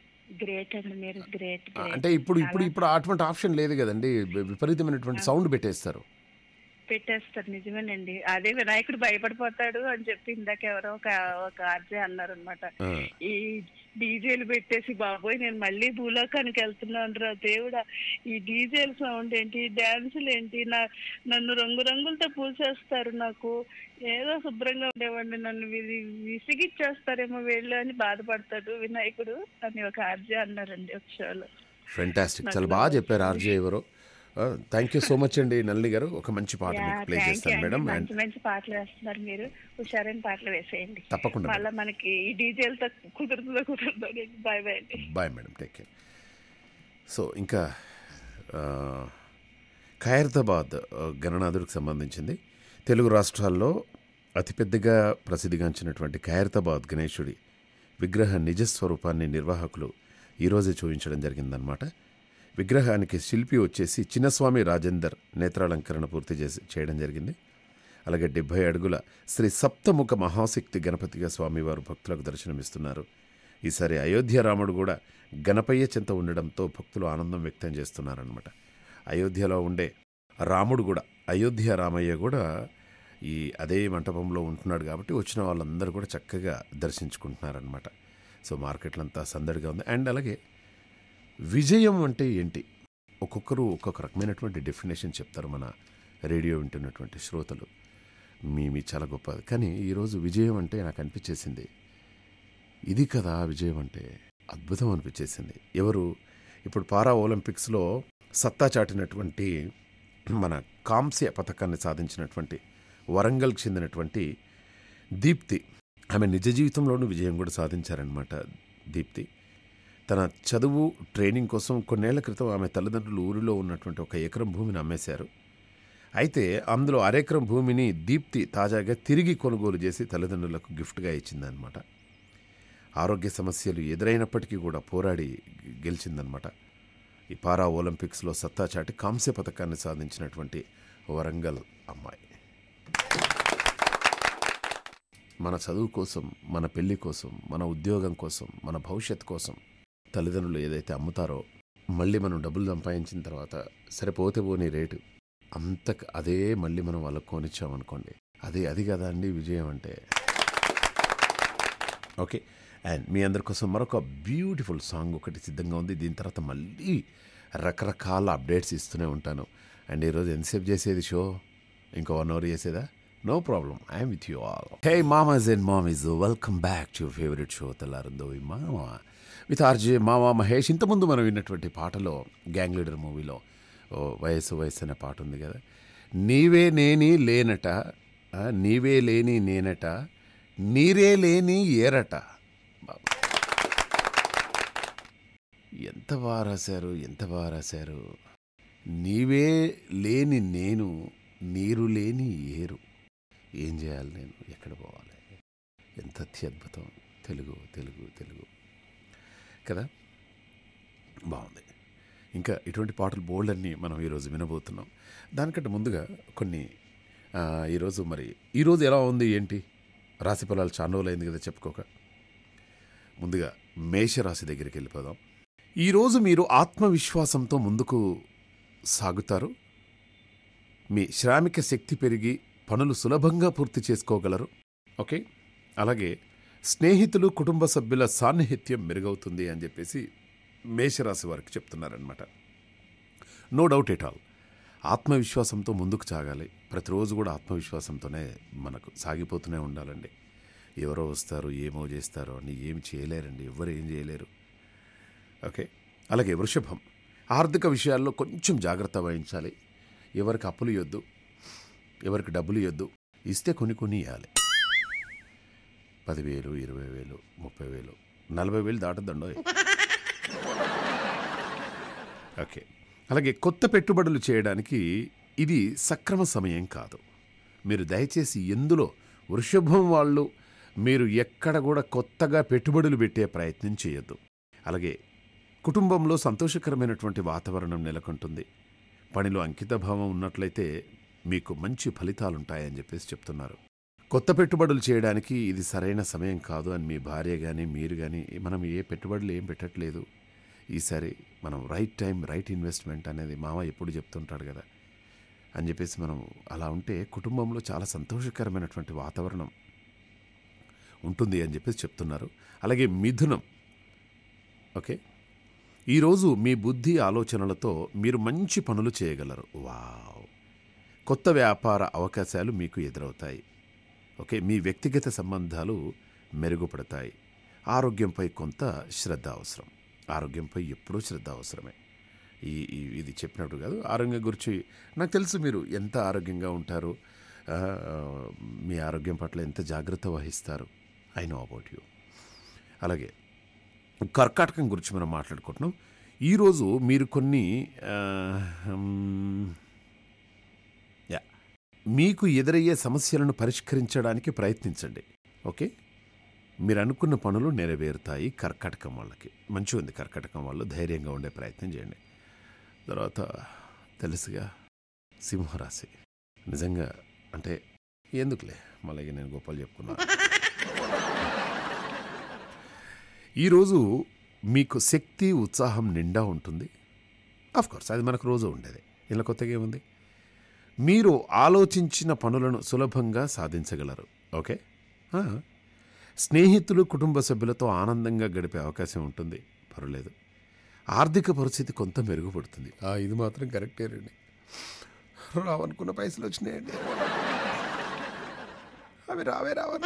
అంటే ఇప్పుడు అటువంటి ఆప్షన్ లేదు కదండి, విపరీతమైనటువంటి సౌండ్ పెట్టేస్తారు. నిజమేనండి, అదే వినాయకుడు భయపడిపోతాడు అని చెప్పి ఇందాక ఎవరో ఒక ఆర్జే అన్నారు అనమాట. ఈ డీజేలు పెట్టేసి బాబోయ్ నేను మళ్ళీ భూలోకానికి వెళ్తున్నాను రా దేవుడా, ఈ డీజేల సౌండ్ ఏంటి, డాన్సులు ఏంటి, నన్ను రంగులతో పూసేస్తారు, నాకు ఏదో శుభ్రంగా ఉండేవాడిని, నన్ను విసిగిచ్చేస్తారేమో వీళ్ళు అని బాధపడతాడు వినాయకుడు అని ఒక ఆర్జే అన్నారండి ఒక షోలో. ఫెంటాస్టిక్, చాలా బాగా చెప్పారు ఆర్జే ఎవరో. థ్యాంక్ యూ సో మచ్ అండి నళిని గారు. ఒక మంచి పాట ప్లే చేస్తాను మేడం. మంచి పాటలు వేస్తున్నారు మీరు, హుషారైన పాటలు వేసేయండి తప్పకుండా. మళ్ళీ మనకి ఈ డీజేలతో కుదరదు. బాయ్ బాయ్ అండి. Bye madam, take care. So ఇంకా ఖైరతాబాద్ గణనాథుడికి సంబంధించింది. తెలుగు రాష్ట్రాల్లో అతిపెద్దగా ప్రసిద్ధిగాంచినటువంటి ఖైరతాబాద్ గణేశుడి విగ్రహ నిజస్వరూపాన్ని నిర్వాహకులు ఈరోజే చూపించడం జరిగిందనమాట. విగ్రహానికి శిల్పి వచ్చేసి చిన్నస్వామి రాజేందర్ నేత్రాలంకరణ పూర్తి చేయడం జరిగింది. అలాగే 70 అడుగుల శ్రీ సప్తముఖ మహాశక్తి గణపతిగా స్వామివారు భక్తులకు దర్శనమిస్తున్నారు. ఈసారి అయోధ్య రాముడు కూడా గణపయ్య చెంత ఉండడంతో భక్తులు ఆనందం వ్యక్తం చేస్తున్నారనమాట. అయోధ్యలో ఉండే రాముడు కూడా, అయోధ్య రామయ్య కూడా అదే మంటపంలో ఉంటున్నాడు కాబట్టి వచ్చిన వాళ్ళందరూ కూడా చక్కగా దర్శించుకుంటున్నారనమాట. సో మార్కెట్లంతా సందడిగా ఉంది. అండ్ అలాగే విజయం అంటే ఏంటి, ఒక్కొక్కరు ఒక్కొక్క రకమైనటువంటి డెఫినేషన్ చెప్తారు. మన రేడియో వింటున్నటువంటి శ్రోతలు మీ చాలా గొప్పది. కానీ ఈరోజు విజయం అంటే నాకు అనిపించేసింది, ఇది కదా విజయం అంటే, అద్భుతం అనిపించేసింది. ఎవరు ఇప్పుడు పారా ఒలింపిక్స్లో సత్తా చాటినటువంటి మన కాంస్య పథకాన్ని సాధించినటువంటి వరంగల్కి చెందినటువంటి దీప్తి, ఆమె నిజ జీవితంలోనూ విజయం కూడా సాధించారనమాట. దీప్తి తన చదువు ట్రైనింగ్ కోసం కొన్నేళ్ల క్రితం ఆమె తల్లిదండ్రులు ఊరిలో ఉన్నటువంటి 1 ఎకరం భూమిని అమ్మేశారు. అయితే అందులో 1/2 ఎకరం భూమిని దీప్తి తాజాగా తిరిగి కొనుగోలు చేసి తల్లిదండ్రులకు గిఫ్ట్గా ఇచ్చిందనమాట. ఆరోగ్య సమస్యలు ఎదురైనప్పటికీ కూడా పోరాడి గెలిచిందనమాట. ఈ పారా ఒలింపిక్స్లో సత్తా చాటి కాంస్య పథకాన్ని సాధించినటువంటి వరంగల్ అమ్మాయి. మన చదువు కోసం, మన పెళ్లి కోసం, మన ఉద్యోగం కోసం, మన భవిష్యత్ కోసం తల్లిదండ్రులు ఏదైతే అమ్ముతారో మళ్ళీ మనం డబ్బులు సంపాదించిన తర్వాత సరిపోతే పోనీ రేటు అదే మళ్ళీ మనం వాళ్ళకు కొనిచ్చామనుకోండి, అది కదా అండి విజయం అంటే. ఓకే, అండ్ మీ అందరి కోసం మరొక బ్యూటిఫుల్ సాంగ్ ఒకటి సిద్ధంగా ఉంది. దీని తర్వాత మళ్ళీ రకరకాల అప్డేట్స్ ఇస్తూనే ఉంటాను. అండ్ ఈరోజు ఎంతసేపు చేసేది షో? ఇంకో 1 hour చేసేదా? No problem, I'm with you all. Hey మామాస్ and mummies, welcome back to your favourite show తెల్లారిందోయ్ మామ విత్ ఆర్జే మామ మహేష్. ఇంతకుముందు మనం విన్నటువంటి పాటలో గ్యాంగ్ లీడర్ మూవీలో వయసు అనే పాట ఉంది కదా. నీవే నేని లేనట, నీవే లేని నేనట, నీరే లేని ఏరట. ఎంత బాగా రాశారు. నీవే లేని నేను, నీరు లేని ఏరు, ఏం చేయాలి నేను, ఎక్కడ పోవాలి? ఎంత అత్యద్భుతం. తెలుగు కదా, బాగుంది. ఇంకా ఇటువంటి పాటలు బోల్డన్ని మనం ఈరోజు వినబోతున్నాం. దానికంటే ముందుగా కొన్ని ఈరోజు ఎలా ఉంది ఏంటి రాశి ఫలాలు చాలా రోజులైంది కదా చెప్పుకోక. ముందుగా మేషరాశి దగ్గరికి వెళ్ళిపోదాం. ఈరోజు మీరు ఆత్మవిశ్వాసంతో ముందుకు సాగుతారు. మీ శ్రామిక శక్తి పెరిగి పనులు సులభంగా పూర్తి చేసుకోగలరు. ఓకే, అలాగే స్నేహితులు, కుటుంబ సభ్యుల సాన్నిహిత్యం మెరుగవుతుంది అని చెప్పేసి మేషరాశి వారికి చెప్తున్నారనమాట. నో డౌట్ ఎట్ ఆల్, ఆత్మవిశ్వాసంతో ముందుకు సాగాలి. ప్రతిరోజు కూడా ఆత్మవిశ్వాసంతోనే మనకు సాగిపోతూనే ఉండాలండి. ఎవరో వస్తారు, ఏమో చేస్తారో అని ఏమి చేయలేరండి, ఎవరు ఏం చేయలేరు. ఓకే, అలాగే వృషభం, ఆర్థిక విషయాల్లో కొంచెం జాగ్రత్త వహించాలి. ఎవరికి అప్పులు ఇవ్వద్దు, ఎవరికి డబ్బులు ఇవ్వద్దు. ఇస్తే కొన్ని ఇవ్వాలి. 10,000, 20,000, 30,000, 40,000 దాటద్దండో. ఓకే, అలాగే కొత్త పెట్టుబడులు చేయడానికి ఇది సక్రమ సమయం కాదు. మీరు దయచేసి ఎందులో వృషభం వాళ్ళు మీరు ఎక్కడ కూడా కొత్తగా పెట్టుబడులు పెట్టే ప్రయత్నం చేయొద్దు. అలాగే కుటుంబంలో సంతోషకరమైనటువంటి వాతావరణం నెలకొంటుంది. పనిలో అంకితభావం ఉన్నట్లయితే మీకు మంచి ఫలితాలుంటాయని చెప్పేసి చెప్తున్నారు. కొత్త పెట్టుబడులు చేయడానికి ఇది సరైన సమయం కాదు అని మీ భార్య కానీ మీరు కానీ, మనం ఏ పెట్టుబడులు ఏం పెట్టట్లేదు ఈసారి, మనం రైట్ టైం రైట్ ఇన్వెస్ట్మెంట్ అనేది మామ ఎప్పుడు చెప్తుంటాడు కదా అని చెప్పేసి మనం అలా ఉంటే కుటుంబంలో చాలా సంతోషకరమైనటువంటి వాతావరణం ఉంటుంది అని చెప్పేసి చెప్తున్నారు. అలాగే మిథునం, ఓకే, ఈరోజు మీ బుద్ధి ఆలోచనలతో మీరు మంచి పనులు చేయగలరు. వావ్, కొత్త వ్యాపార అవకాశాలు మీకు ఎదురవుతాయి. ఓకే, మీ వ్యక్తిగత సంబంధాలు మెరుగుపడతాయి. ఆరోగ్యంపై కొంత శ్రద్ధ అవసరం. ఆరోగ్యంపై ఎప్పుడూ శ్రద్ధ అవసరమే. ఇది చెప్పినట్టు కాదు, ఆరోగ్యం గురించి నాకు తెలుసు మీరు ఎంత ఆరోగ్యంగా ఉంటారు, మీ ఆరోగ్యం పట్ల ఎంత జాగ్రత్త వహిస్తారు. I know about you. అలాగే కర్కాటకం గురించి మనం మాట్లాడుకుంటున్నాం. ఈరోజు మీరు కొన్ని మీకు ఎదురయ్యే సమస్యలను పరిష్కరించడానికి ప్రయత్నించండి. ఓకే, మీరు అనుకున్న పనులు నెరవేరుతాయి. కర్కాటకం వాళ్ళకి మంచిగా ఉంది. కర్కాటకం వాళ్ళు ధైర్యంగా ఉండే ప్రయత్నం చేయండి. తర్వాత తెలుసుగా సింహరాశి, నిజంగా అంటే ఎందుకులే మళ్ళీ నేను గొప్పలు చెప్పుకున్నాను. ఈరోజు మీకు శక్తి, ఉత్సాహం నిండా ఉంటుంది. ఆఫ్కోర్స్ అది మనకు రోజు ఉండేది, ఇలా కొత్తగా ఏముంది. మీరు ఆలోచించిన పనులను సులభంగా సాధించగలరు. ఓకే, స్నేహితులు, కుటుంబ సభ్యులతో ఆనందంగా గడిపే అవకాశం ఉంటుంది. పర్వాలేదు. ఆర్థిక పరిస్థితి కొంత మెరుగుపడుతుంది. ఇది మాత్రం కరెక్టేనండి. రావనుకున్న పైసలు వచ్చినాయండి, అవి రావని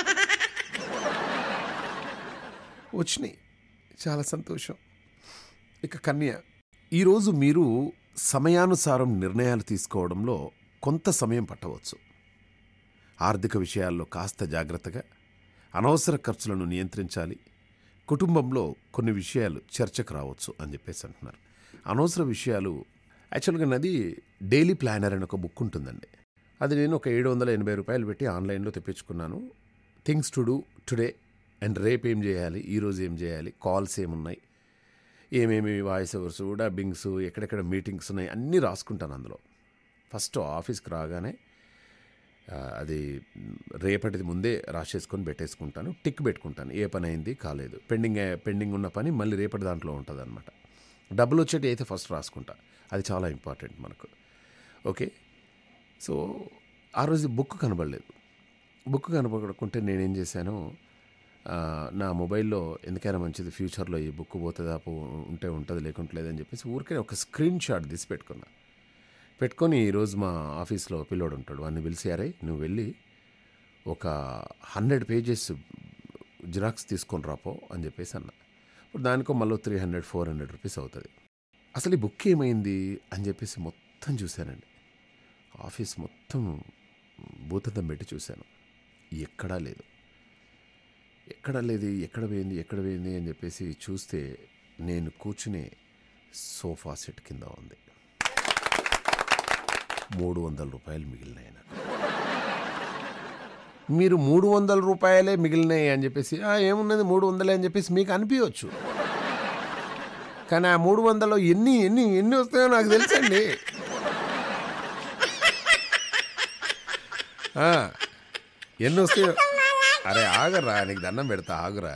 వచ్చినాయి, చాలా సంతోషం. ఇక కన్య, ఈరోజు మీరు సమయానుసారం నిర్ణయాలు తీసుకోవడంలో కొంత సమయం పట్టవచ్చు. ఆర్థిక విషయాల్లో కాస్త జాగ్రత్తగా, అనవసర ఖర్చులను నియంత్రించాలి. కుటుంబంలో కొన్ని విషయాలు చర్చకు రావచ్చు అని చెప్పేసి అంటున్నారు. అనవసర విషయాలు యాక్చువల్గా నాది డైలీ ప్లానర్ అని ఒక బుక్ ఉంటుందండి. అది నేను ఒక 780 రూపాయలు పెట్టి ఆన్లైన్లో తెప్పించుకున్నాను. Things to do today and రేపు ఏం చేయాలి, ఈరోజు ఏం చేయాలి, కాల్స్ ఏమున్నాయి, ఏమేమి వాయిస్ ఓవర్స్, డబ్బింగ్స్, ఎక్కడెక్కడ మీటింగ్స్ ఉన్నాయి అన్నీ రాసుకుంటాను అందులో. ఫస్ట్ ఆఫీస్కి రాగానే అది రేపటిది ముందే రాసేసుకొని పెట్టేసుకుంటాను, టిక్ పెట్టుకుంటాను ఏ పని అయింది కాలేదు, పెండింగ్ ఉన్న పని మళ్ళీ రేపటి దాంట్లో ఉంటుంది అనమాట. డబ్బులు వచ్చేటి అయితే ఫస్ట్ రాసుకుంటా, అది చాలా ఇంపార్టెంట్ మనకు. ఓకే, సో ఆ రోజు బుక్ కనబడలేదు. బుక్ కనబడకుంటే నేనేం చేశాను, నా మొబైల్లో ఎందుకైనా మంచిది ఫ్యూచర్లో ఈ బుక్ పోతుందా ఉంటే ఉంటుంది లేకుంటే లేదని చెప్పేసి ఊరికే ఒక స్క్రీన్ షాట్ తీసి పెట్టుకొని ఈరోజు మా ఆఫీస్లో పిల్లోడు ఉంటాడు, వాడిని పిలిచారే నువ్వు వెళ్ళి ఒక 100 పేజెస్ జిరాక్స్ తీసుకొని రాపో అని చెప్పేసి అన్న. ఇప్పుడు దానికో మళ్ళీ 300-400 రూపీస్ అవుతుంది. అసలు ఈ బుక్ ఏమైంది అని చెప్పేసి మొత్తం చూశానండి. ఆఫీస్ మొత్తం భూతద్దం పెట్టి చూశాను, ఎక్కడా లేదు. ఎక్కడ పోయింది అని చెప్పేసి చూస్తే నేను కూర్చునే సోఫా సెట్ కింద ఉంది. 300 రూపాయలు మిగిలినాయి నాకు. మీరు 300 రూపాయలే మిగిలినాయి అని చెప్పేసి ఏమున్నది 300 అని చెప్పేసి మీకు అనిపించవచ్చు, కానీ ఆ 300లో ఎన్ని వస్తాయో నాకు తెలుసండి. ఎన్ని వస్తాయో, అరే ఆగరా, నీకు దండం పెడతా ఆగురా.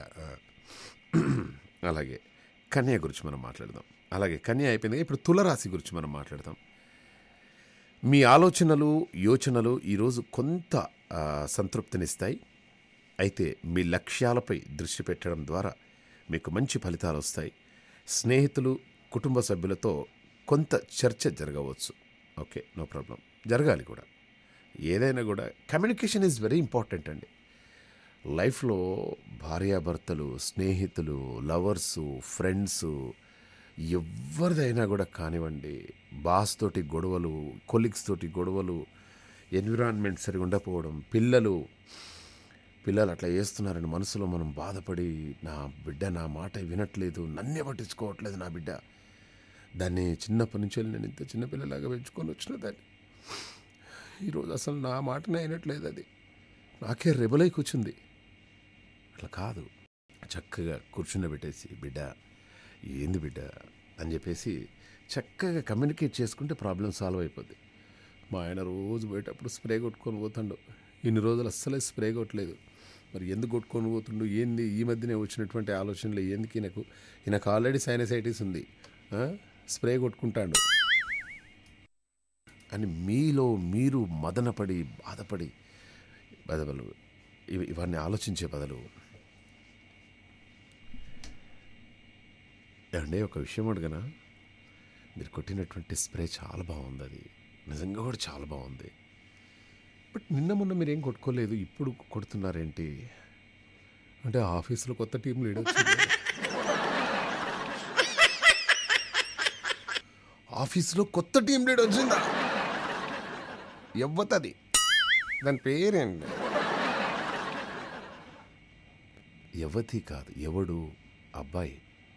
అలాగే కన్య గురించి మనం మాట్లాడదాం. అలాగే కన్య అయిపోయింది, ఇప్పుడు తులరాశి గురించి మనం మాట్లాడదాం. మీ ఆలోచనలు యోచనలు ఈరోజు కొంత సంతృప్తినిస్తాయి. అయితే మీ లక్ష్యాలపై దృష్టి పెట్టడం ద్వారా మీకు మంచి ఫలితాలు వస్తాయి. స్నేహితులు కుటుంబ సభ్యులతో కొంత చర్చ జరగవచ్చు. ఓకే, నో ప్రాబ్లం, జరగాలి కూడా. ఏదైనా కూడా కమ్యూనికేషన్ ఈజ్ వెరీ ఇంపార్టెంట్ అండి లైఫ్లో. భార్యాభర్తలు, స్నేహితులు, లవర్సు, ఫ్రెండ్సు, ఎవరిదైనా కూడా కానివ్వండి, బాస్ తోటి గొడవలు, కొలీగ్స్ తోటి గొడవలు, ఎన్విరాన్మెంట్ సరిగా ఉండకపోవడం, పిల్లలు అట్లా చేస్తున్నారని మనసులో మనం బాధపడి, నా బిడ్డ నా మాట వినట్లేదు, నన్నే పట్టించుకోవట్లేదు నా బిడ్డ, దాన్ని చిన్నప్పటి నుంచి నేను ఇంత చిన్నపిల్లలాగా పెంచుకొని వచ్చిన దాన్ని ఈరోజు అసలు నా మాటనే అయినట్లేదు, అది నాకే రెబలై కూర్చుంది. అట్లా కాదు, చక్కగా కూర్చుండబెట్టేసి బిడ్డ ఏంది బిడ్డ అని చెప్పేసి చక్కగా కమ్యూనికేట్ చేసుకుంటే ప్రాబ్లం సాల్వ్ అయిపోద్ది. మా ఆయన రోజు పోయేటప్పుడు స్ప్రే కొట్టుకొని పోతాడు, ఇన్ని రోజులు అస్సలే స్ప్రే కొట్టలేదు, మరి ఎందుకు కొట్టుకొని పోతుండు ఏంది, ఈ మధ్యనే వచ్చినటువంటి ఆలోచనలు ఎందుకు ఈయనకు ఆల్రెడీ సైనసైటిస్ ఉంది, స్ప్రే కొట్టుకుంటాడు అని మీలో మీరు మదనపడి బాధపడి బదలు ఇవన్నీ ఆలోచించే బదులు ఏమంటే ఒక విషయం అడగనా, మీరు కొట్టినటువంటి స్ప్రే చాలా బాగుంది, అది నిజంగా కూడా చాలా బాగుంది, బట్ నిన్న మొన్న మీరేం కొట్టుకోలేదు, ఇప్పుడు కొడుతున్నారేంటి అంటే ఆఫీసులో కొత్త టీం లీడ్ వచ్చింది, ఆఫీసులో కొత్త టీం లీడ్ వచ్చిందా, ఎవ్వతది దాని పేరేంటి, యవతి కాదు, ఎవడు అబ్బాయి,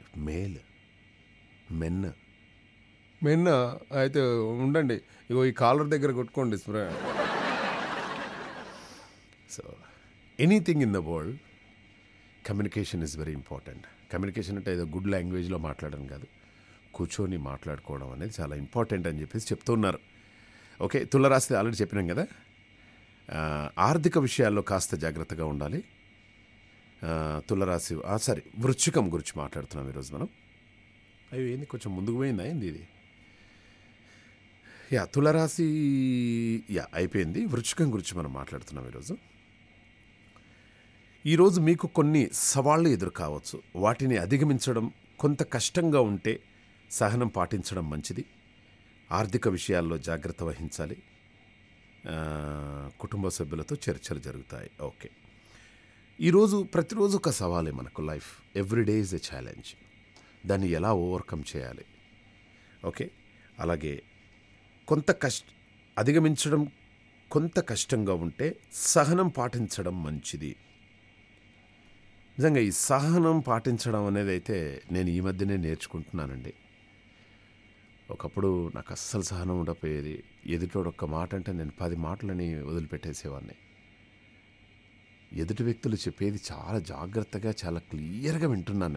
మెన్న అయితే ఉండండి, ఇగో ఈ కాలర్ దగ్గర కొట్టుకోండి spray. So anything in the world communication is very important. Communication అంటే ఏదో గుడ్ లాంగ్వేజ్లో మాట్లాడడం కాదు, కూర్చొని మాట్లాడుకోవడం అనేది చాలా ఇంపార్టెంట్ అని చెప్పేసి చెప్తున్నారు. ఓకే, తులరాశి ఆల్రెడీ చెప్పినాం కదా. ఆర్థిక విషయాల్లో కాస్త జాగ్రత్తగా ఉండాలి. తులరాశి వృశ్చికం గురించి మాట్లాడుతున్నాం ఈరోజు మనం. అవి ఏంది కొంచెం ముందుకు పోయిందా ఏంది ఇది? తులరాశి అయిపోయింది. వృశ్చికం గురించి మనం మాట్లాడుతున్నాం ఈరోజు మీకు కొన్ని సవాళ్ళు ఎదురు కావచ్చు. వాటిని అధిగమించడం కొంత కష్టంగా ఉంటే సహనం పాటించడం మంచిది. ఆర్థిక విషయాల్లో జాగ్రత్త వహించాలి. కుటుంబ సభ్యులతో చర్చలు జరుగుతాయి. ఓకే, ఈరోజు ప్రతిరోజు ఒక సవాలే మనకు. Life everyday is a challenge. దాన్ని ఎలా ఓవర్కమ్ చేయాలి? ఓకే, అలాగే అధిగమించడం కొంత కష్టంగా ఉంటే సహనం పాటించడం మంచిది. నిజంగా ఈ సహనం పాటించడం అనేది అయితే నేను ఈ మధ్యనే నేర్చుకుంటున్నానండి. ఒకప్పుడు నాకు అస్సలు సహనం ఉండకపోయేది. ఎదుటోడు ఒక్క మాట అంటే నేను 10 మాటలని వదిలిపెట్టేసేవాడిని. ఎదుటి వ్యక్తులు చెప్పేది చాలా జాగ్రత్తగా చాలా క్లియర్గా వింటున్నాను.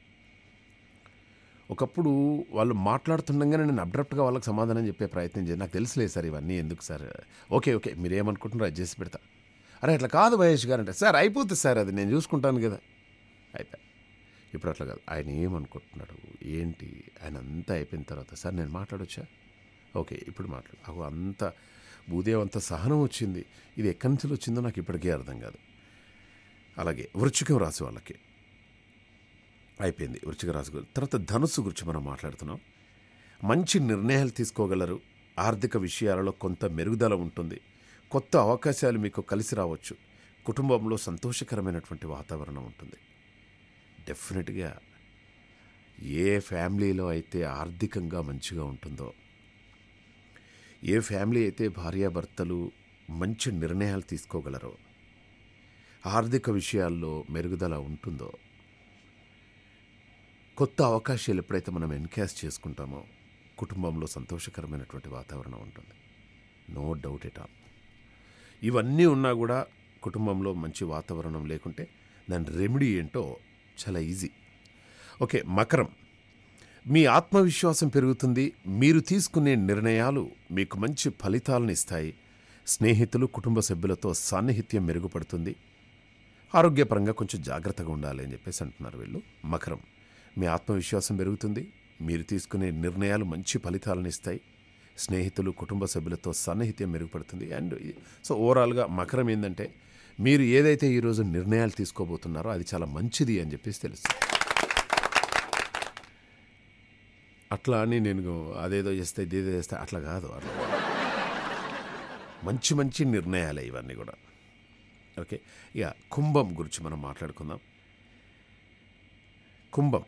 ఒకప్పుడు వాళ్ళు మాట్లాడుతుండగానే నేను అబ్రప్ట్గా వాళ్ళకి సమాధానం చెప్పే ప్రయత్నం చేయాలి. నాకు తెలుసులేదు సార్ ఇవన్నీ ఎందుకు సార్, ఓకే మీరేమనుకుంటున్నారో అది చేసి పెడతా. అరే అట్లా కాదు మహేష్ గారు అంటే, సార్ అయిపోతుంది సార్, అది నేను చూసుకుంటాను కదా. అయిపోయి ఇప్పుడు అట్లా కాదు, ఆయన ఏమనుకుంటున్నాడు ఏంటి, ఆయన అంతా అయిపోయిన తర్వాత సార్ నేను మాట్లాడొచ్చా, ఓకే ఇప్పుడు మాట్లాడు. అగో అంత భూదేవ్ అంత సహనం వచ్చింది. ఇది ఎక్కడి నుంచి వచ్చిందో నాకు ఇప్పటికే అర్థం కాదు. అలాగే వృశ్చికం రాశి వాళ్ళకి అయిపోయింది. వృశ్చిక రాశి తర్వాత ధనుస్సు గురించి మనం మాట్లాడుతున్నాం. మంచి నిర్ణయాలు తీసుకోగలరు. ఆర్థిక విషయాలలో కొంత మెరుగుదల ఉంటుంది. కొత్త అవకాశాలు మీకు కలిసి రావచ్చు. కుటుంబంలో సంతోషకరమైనటువంటి వాతావరణం ఉంటుంది. డెఫినెట్గా ఏ ఫ్యామిలీలో అయితే ఆర్థికంగా మంచిగా ఉంటుందో, ఏ ఫ్యామిలీ అయితే భార్యాభర్తలు మంచి నిర్ణయాలు తీసుకోగలరో, ఆర్థిక విషయాల్లో మెరుగుదల ఉంటుందో, కొత్త అవకాశాలు ఎప్పుడైతే మనం ఎన్కాష్ చేసుకుంటామో కుటుంబంలో సంతోషకరమైనటువంటి వాతావరణం ఉంటుంది. No doubt at all. ఇవన్నీ ఉన్నా కూడా కుటుంబంలో మంచి వాతావరణం లేకుంటే దాని రెమెడీ ఏంటో చాలా ఈజీ. ఓకే, మకరం, మీ ఆత్మవిశ్వాసం పెరుగుతుంది. మీరు తీసుకునే నిర్ణయాలు మీకు మంచి ఫలితాలను ఇస్తాయి. స్నేహితులు కుటుంబ సభ్యులతో సాన్నిహిత్యం మెరుగుపడుతుంది. ఆరోగ్యపరంగా కొంచెం జాగ్రత్తగా ఉండాలి అని చెప్పేసి అంటున్నారు వీళ్ళు. మకరం, మీ ఆత్మవిశ్వాసం పెరుగుతుంది. మీరు తీసుకునే నిర్ణయాలు మంచి ఫలితాలను ఇస్తాయి. స్నేహితులు కుటుంబ సభ్యులతో సాన్నిహిత్యం మెరుగుపడుతుంది. అండ్ సో ఓవరాల్గా మకరం ఏంటంటే, మీరు ఏదైతే ఈరోజు నిర్ణయాలు తీసుకోబోతున్నారో అది చాలా మంచిది అని చెప్పేసి తెలుస్తుంది. అట్లా అని నేను అదేదో చేస్తే ఇదేదో చేస్తే అట్లా కాదు. అట్లా మంచి మంచి నిర్ణయాలే ఇవన్నీ కూడా. ఓకే, ఇక కుంభం గురించి మనం మాట్లాడుకుందాం. కుంభం,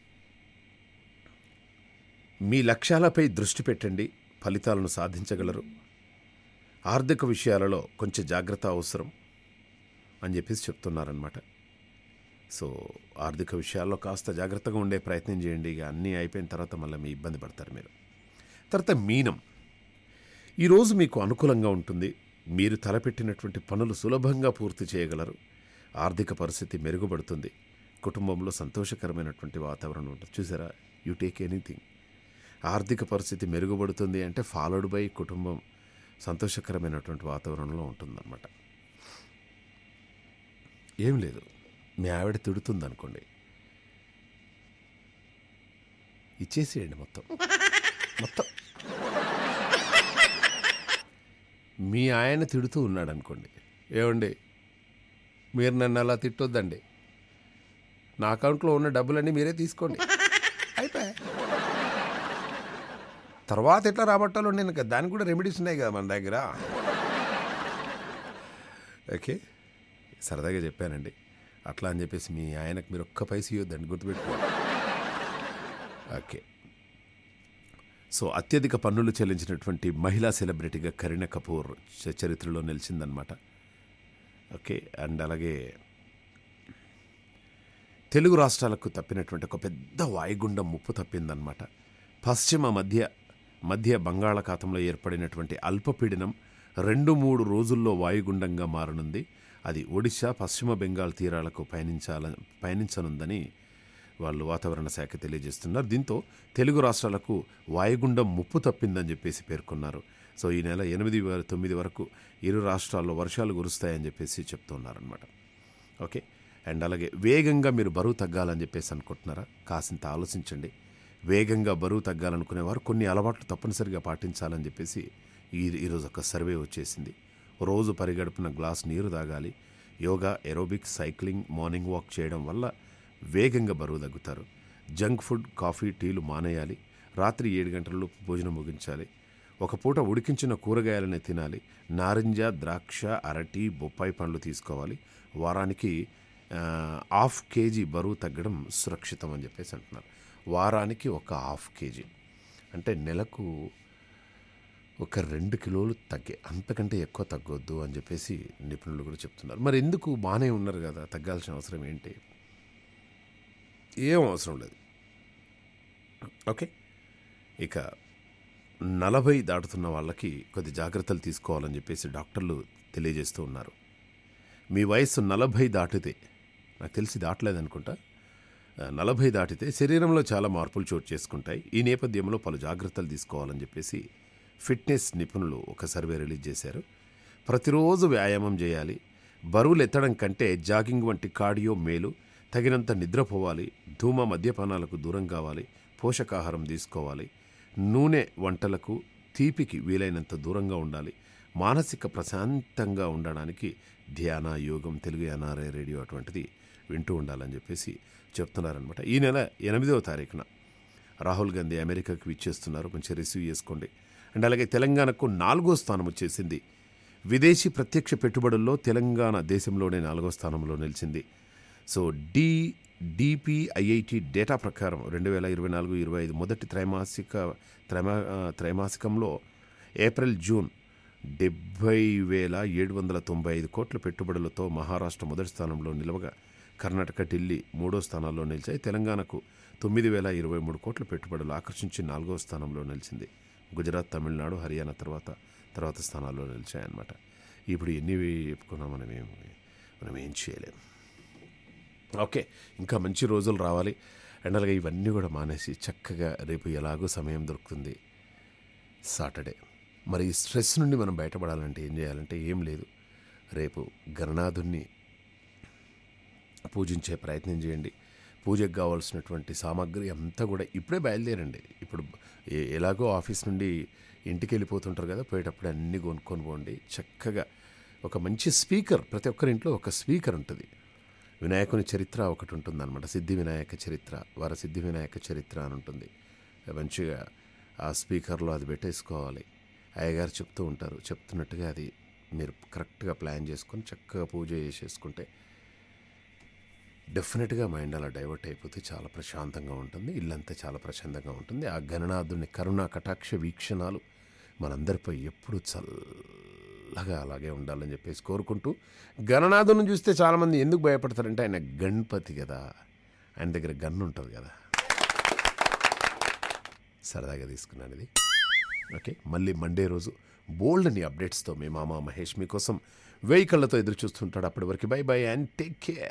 మీ లక్ష్యాలపై దృష్టి పెట్టండి. ఫలితాలను సాధించగలరు. ఆర్థిక విషయాలలో కొంచెం జాగ్రత్త అవసరం అని చెప్పేసి చెప్తున్నారనమాట. సో ఆర్థిక విషయాల్లో కాస్త జాగ్రత్తగా ఉండే ప్రయత్నం చేయండి. ఇక అన్నీ అయిపోయిన తర్వాత మళ్ళీ మీ ఇబ్బంది పడతారు మీరు. తర్వాత మీనం, ఈరోజు మీకు అనుకూలంగా ఉంటుంది. మీరు తలపెట్టినటువంటి పనులు సులభంగా పూర్తి చేయగలరు. ఆర్థిక పరిస్థితి మెరుగుపడుతుంది. కుటుంబంలో సంతోషకరమైనటువంటి వాతావరణం ఉంటుంది. చూసారా, యూ టేక్ ఎనీథింగ్. ఆర్థిక పరిస్థితి మెరుగుపడుతుంది అంటే ఫాలోడ్ బై కుటుంబం సంతోషకరమైనటువంటి వాతావరణంలో ఉంటుందన్నమాట. ఏం లేదు, మీ ఆవిడ తిడుతుంది అనుకోండి, ఇచ్చేసేయండి మొత్తం. మీ ఆయన తిడుతూ ఉన్నాడు అనుకోండి, ఏమండి మీరు నన్ను అలా తిట్టొద్దండి, నా అకౌంట్లో ఉన్న డబ్బులన్నీ మీరే తీసుకోండి, అయిపోయా. తర్వాత ఎట్లా రాబట్టాలో నేను దానికి కూడా రెమెడీస్ ఉన్నాయి కదా మన దగ్గర. ఓకే, సరదాగా చెప్పానండి. అట్లా అని చెప్పేసి మీ ఆయనకు మీరు ఒక్క పైస ఇవ్వద్దండి, గుర్తుపెట్టుకో. ఓకే, సో అత్యధిక పన్నులు చెల్లించినటువంటి మహిళా సెలబ్రిటీగా కరీనా కపూర్ చరిత్రలో నిలిచిందనమాట. ఓకే, అండ్ అలాగే తెలుగు రాష్ట్రాలకు తప్పినటువంటి ఒక పెద్ద వాయుగుండం ముప్పు తప్పిందనమాట. పశ్చిమ మధ్య బంగాళాఖాతంలో ఏర్పడినటువంటి అల్పపీడనం 2-3 రోజుల్లో వాయుగుండంగా మారనుంది. అది ఒడిశా, పశ్చిమ బెంగాల్ తీరాలకు పయనించనుందని వాళ్ళు వాతావరణ శాఖ తెలియజేస్తున్నారు. దీంతో తెలుగు రాష్ట్రాలకు వాయుగుండం ముప్పు తప్పిందని చెప్పేసి పేర్కొన్నారు. సో ఈ నెల 8-9 వరకు ఇరు రాష్ట్రాల్లో వర్షాలు కురుస్తాయని చెప్పేసి చెప్తున్నారనమాట. ఓకే, అండ్ అలాగే వేగంగా మీరు బరువు తగ్గాలని చెప్పేసి అనుకుంటున్నారా, కాసింత ఆలోచించండి. వేగంగా బరువు తగ్గాలనుకునేవారు కొన్ని అలవాట్లు తప్పనిసరిగా పాటించాలని చెప్పేసి ఈరోజు ఒక సర్వే వచ్చేసింది. రోజు పరిగడుపున గ్లాస్ నీరు తాగాలి. Yoga, aerobics, cycling, morning walk చేయడం వల్ల వేగంగా బరువు తగ్గుతారు. జంక్ ఫుడ్, కాఫీ, టీలు మానేయాలి. రాత్రి 7 గంటలలోపు భోజనం ముగించాలి. ఒక పూట ఉడికించిన కూరగాయలనే తినాలి. నారింజ, ద్రాక్ష, అరటి, బొప్పాయి పండ్లు తీసుకోవాలి. వారానికి 1/2 kg బరువు తగ్గడం సురక్షితం అని చెప్పేసి అంటున్నారు. వారానికి ఒక 1/2 kg అంటే నెలకు ఒక 2 కిలోలు తగ్గే, అంతకంటే ఎక్కువ తగ్గొద్దు అని చెప్పేసి నిపుణులు కూడా చెప్తున్నారు. మరి ఎందుకు, బాగానే ఉన్నారు కదా, తగ్గాల్సిన అవసరం ఏంటి? ఏం అవసరం లేదు. ఓకే, ఇక 40 దాటుతున్న వాళ్ళకి కొద్ది జాగ్రత్తలు తీసుకోవాలని చెప్పేసి డాక్టర్లు తెలియజేస్తూ ఉన్నారు. మీ వయస్సు 40 దాటితే, నాకు తెలిసి దాటలేదనుకుంటా, 40 దాటితే శరీరంలో చాలా మార్పులు చోటు చేసుకుంటాయి. ఈ నేపథ్యంలో పలు జాగ్రత్తలు తీసుకోవాలని చెప్పేసి ఫిట్నెస్ నిపుణులు ఒక సర్వే రిలీజ్ చేశారు. ప్రతిరోజు వ్యాయామం చేయాలి. బరువులు ఎత్తడం కంటే జాగింగ్ వంటి కార్డియో మేలు. తగినంత నిద్రపోవాలి. ధూమ మద్యపానాలకు దూరం కావాలి. పోషకాహారం తీసుకోవాలి. నూనె వంటలకు, తీపికి వీలైనంత దూరంగా ఉండాలి. మానసిక ప్రశాంతంగా ఉండడానికి ధ్యాన, యోగం, తెలుగు ఎన్ఆర్ఐ రేడియో అటువంటిది వింటూ ఉండాలని చెప్పేసి చెప్తున్నారనమాట. ఈ నెల 8వ తారీఖున రాహుల్ గాంధీ అమెరికాకి విచ్చేస్తున్నారు. మంచిగా రిసీవ్ చేసుకోండి. అండ్ అలాగే తెలంగాణకు 4వ స్థానం వచ్చేసింది. విదేశీ ప్రత్యక్ష పెట్టుబడుల్లో తెలంగాణ దేశంలోనే 4వ స్థానంలో నిలిచింది. సో DPIIT డేటా ప్రకారం 2024-25 మొదటి త్రైమాసికంలో ఏప్రిల్ జూన్ 70,795 కోట్ల పెట్టుబడులతో మహారాష్ట్ర మొదటి స్థానంలో నిలవగా కర్ణాటక, ఢిల్లీ 3వ స్థానాల్లో నిలిచాయి. తెలంగాణకు 9,023 కోట్ల పెట్టుబడులు ఆకర్షించి 4వ స్థానంలో నిలిచింది. గుజరాత్, తమిళనాడు, హర్యానా తర్వాత స్థానాల్లో నిలిచాయన్నమాట. ఇప్పుడు ఎన్ని చెప్పుకున్నా మనం ఏం చేయలేం. ఓకే, ఇంకా మంచి రోజులు రావాలి. అండ్ అలాగే ఇవన్నీ కూడా మానేసి చక్కగా రేపు ఎలాగో సమయం దొరుకుతుంది, సాటర్డే. మరి ఈ స్ట్రెస్ నుండి మనం బయటపడాలంటే ఏం చేయాలంటే ఏం లేదు, రేపు గణనాథుణ్ణి పూజించే ప్రయత్నం చేయండి. పూజకు కావాల్సినటువంటి సామాగ్రి అంతా కూడా ఇప్పుడే బయలుదేరండి. ఇప్పుడు ఎలాగో ఆఫీస్ నుండి ఇంటికి వెళ్ళిపోతుంటారు కదా, పోయేటప్పుడు అన్నీ కొనుక్కొని పోండి. చక్కగా ఒక మంచి స్పీకర్, ప్రతి ఒక్కరింట్లో ఒక స్పీకర్ ఉంటుంది. వినాయకుని చరిత్ర ఒకటి ఉంటుందన్నమాట, సిద్ధి వినాయక చరిత్ర, సిద్ధి వినాయక చరిత్ర అని ఉంటుంది. మంచిగా ఆ స్పీకర్లో అది పెట్టేసుకోవాలి. అయ్యగారు చెప్తూ ఉంటారు, చెప్తున్నట్టుగా అది మీరు కరెక్ట్గా ప్లాన్ చేసుకొని చక్కగా పూజ చేసేసుకుంటే డెఫినెట్గా మైండ్ అలా డైవర్ట్ అయిపోతే చాలా ప్రశాంతంగా ఉంటుంది. ఇల్లంతా చాలా ప్రశాంతంగా ఉంటుంది. ఆ గణనాథుని కరుణా కటాక్ష వీక్షణాలు మనందరిపై ఎప్పుడు చల్లగా అలాగే ఉండాలని చెప్పేసి కోరుకుంటూ, గణనాథుని చూస్తే చాలామంది ఎందుకు భయపడతారంటే ఆయన గణపతి కదా, ఆయన దగ్గర గన్ను ఉంటుంది కదా. సరదాగా తీసుకున్నాను ఇది. ఓకే, మళ్ళీ మండే రోజు బోల్డ్ అని అప్డేట్స్తో మీ మామ మహేష్ మీకోసం 1000 కళ్ళతో ఎదురు చూస్తుంటాడు. అప్పటి వరకు bye bye and take care.